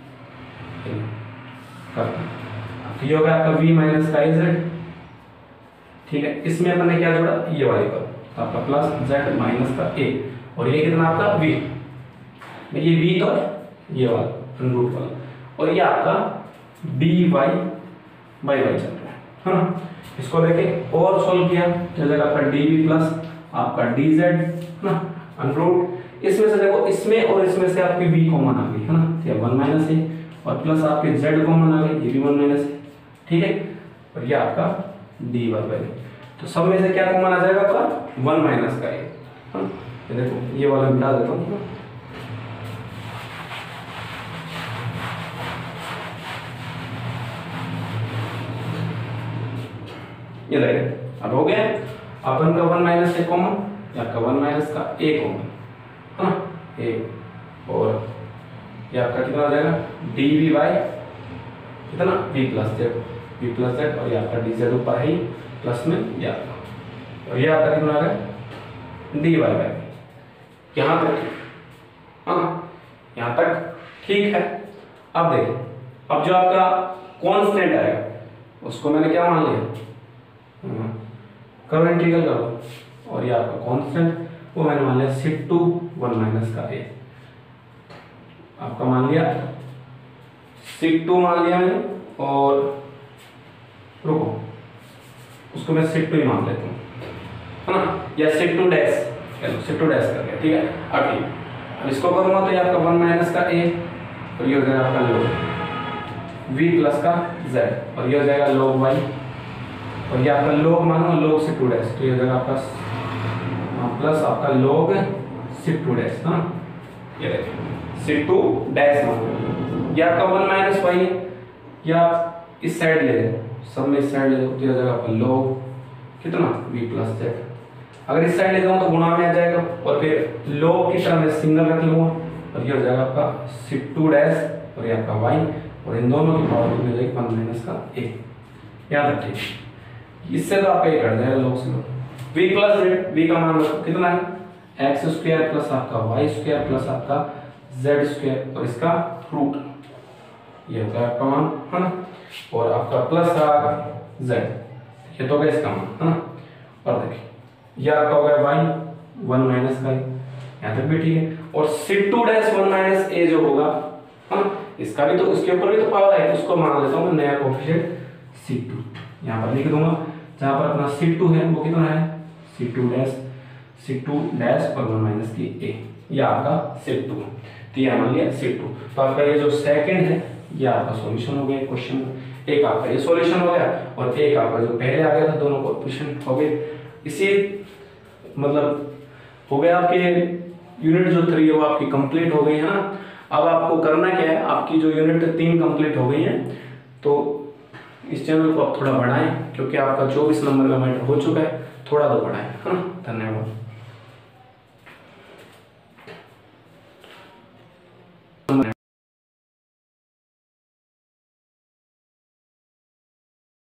तो ये होगा आपका v माइनस का az, ठीक है। इसमें अपन ने क्या जोड़ा, ये वाले पद, तो आपका प्लस z माइनस का a, और ये कितना आपका v, ये v तो है ये वाला रूट वाला, और ये आपका dy बाय y चल रहा है, हाँ। इसको लेके और सॉल्व किया तो जाएगा आपका dv प्लस आपका dz, है ना, रूट, इसमें से देखो इसमें और इसमें से आपकी v कॉमन आ गई, है ना, तो 1 माइनस है, और प्लस आपके z कॉमन आ गई, ये भी 1 माइनस है, ठीक है, और ये आपका dy बाय, तो सब में से क्या कॉमन आ जाएगा आपका 1 माइनस का है, हाँ। ये देखो ये वाला मिटा देता हूँ, ये देखिए अब हो गया, अपन का 1 माइनस ए कॉमन, आपका 1 माइनस का ए कॉमन, है ना, ए, और ये आपका कितना हो जाएगा dv बाय कितना v प्लस z, और ये आपका dz ऊपर है प्लस में ये आपका, और ये आपका कितना आ गया dy बाय, यहाँ तक, हाँ यहाँ तक ठीक है। अब देखिए अब जो आपका कांस्टेंट आएगा उसको मैंने क्या मान लिया, करो इंटीग्रल करो, और ये आपका कांस्टेंट वो मैंने मान लिया सिक टू 1 माइनस का ए, आपका मान लिया सिक टू मान लिया मैंने, और रुको उसको मैं सिक टू ही मान लेता हूँ, है ना, या सिक टू डैश, चलो सिक टू डैश कर दिया, ठीक है। अब ठीक, अब इसको करूँगा तो ये आपका 1 माइनस का ए, और ये हो जाएगा आपका log v प्लस का z, और ये हो जाएगा log y, और ये आपका log मानो log सिक टू डैश, तो ये हो जाएगा आपका प्लस आपका log सिक टू डैश, है ना, ये देखिए सिक टू डैश मानो, ये आपका 1 माइनस वाई है, या इस साइड ले लें, सब में इस साइड ले लो, तो ये हो जाएगा आपका log कितना v प्लस z, अगर इस साइड ले जाऊँ तो गुणा में आ जाएगा, और फिर log की तरह मैं सिंगल रख लूँगा, और ये हो जाएगा आपका सिक टू डैश, और ये आपका y, और इन दोनों की पावर कितनी हो जाएगी 1 माइनस का a, याद रखिए। इससे तो आपका ये कट जाएगा log से log, v plus z, v का मान कितना है एक्स स्क्वायर प्लस आपका वाई स्क्वायर प्लस आपका जेड स्क्वायर, और इसका रूट, ये होता है आपका मान, है ना, और आपका प्लस जेड, ये तो होगा इसका मान, है ना, और देखिए ये आपका हो गया वाई 1 माइनस का, यहाँ तक भी ठीक है, और sec to dash 1 minus a जो होगा, है ना, इसका भी तो इसके ऊपर भी तो पावर है, उसको मान लेता हूँ नया कोएफिशिएंट सिक टू, यहाँ पर लिख दूंगा, जहाँ पर अपना सिक टू है वो कितना है सिक टू डैश और 1 माइनस की ए, ये आपका सिक टू, तो ये मान लिया सिक टू, तो आपका ये जो सेकंड है ये आपका सॉल्यूशन हो गया क्वेश्चन, एक आपका ये सॉल्यूशन हो गया, और एक आपका जो पहले आ गया था दोनों कोएफिशिएंट हो गए, इसी मतलब हो गया आपके यूनिट जो 3 है वो आपकी कंप्लीट हो गई है ना। अब आपको करना क्या है, आपकी जो यूनिट 3 कंप्लीट हो गई है, तो इस चैनल को आप थोड़ा बढ़ाएं, क्योंकि आपका 24 नंबर का मैटर हो चुका है, थोड़ा तो बढ़ाएं, है ना। धन्यवाद।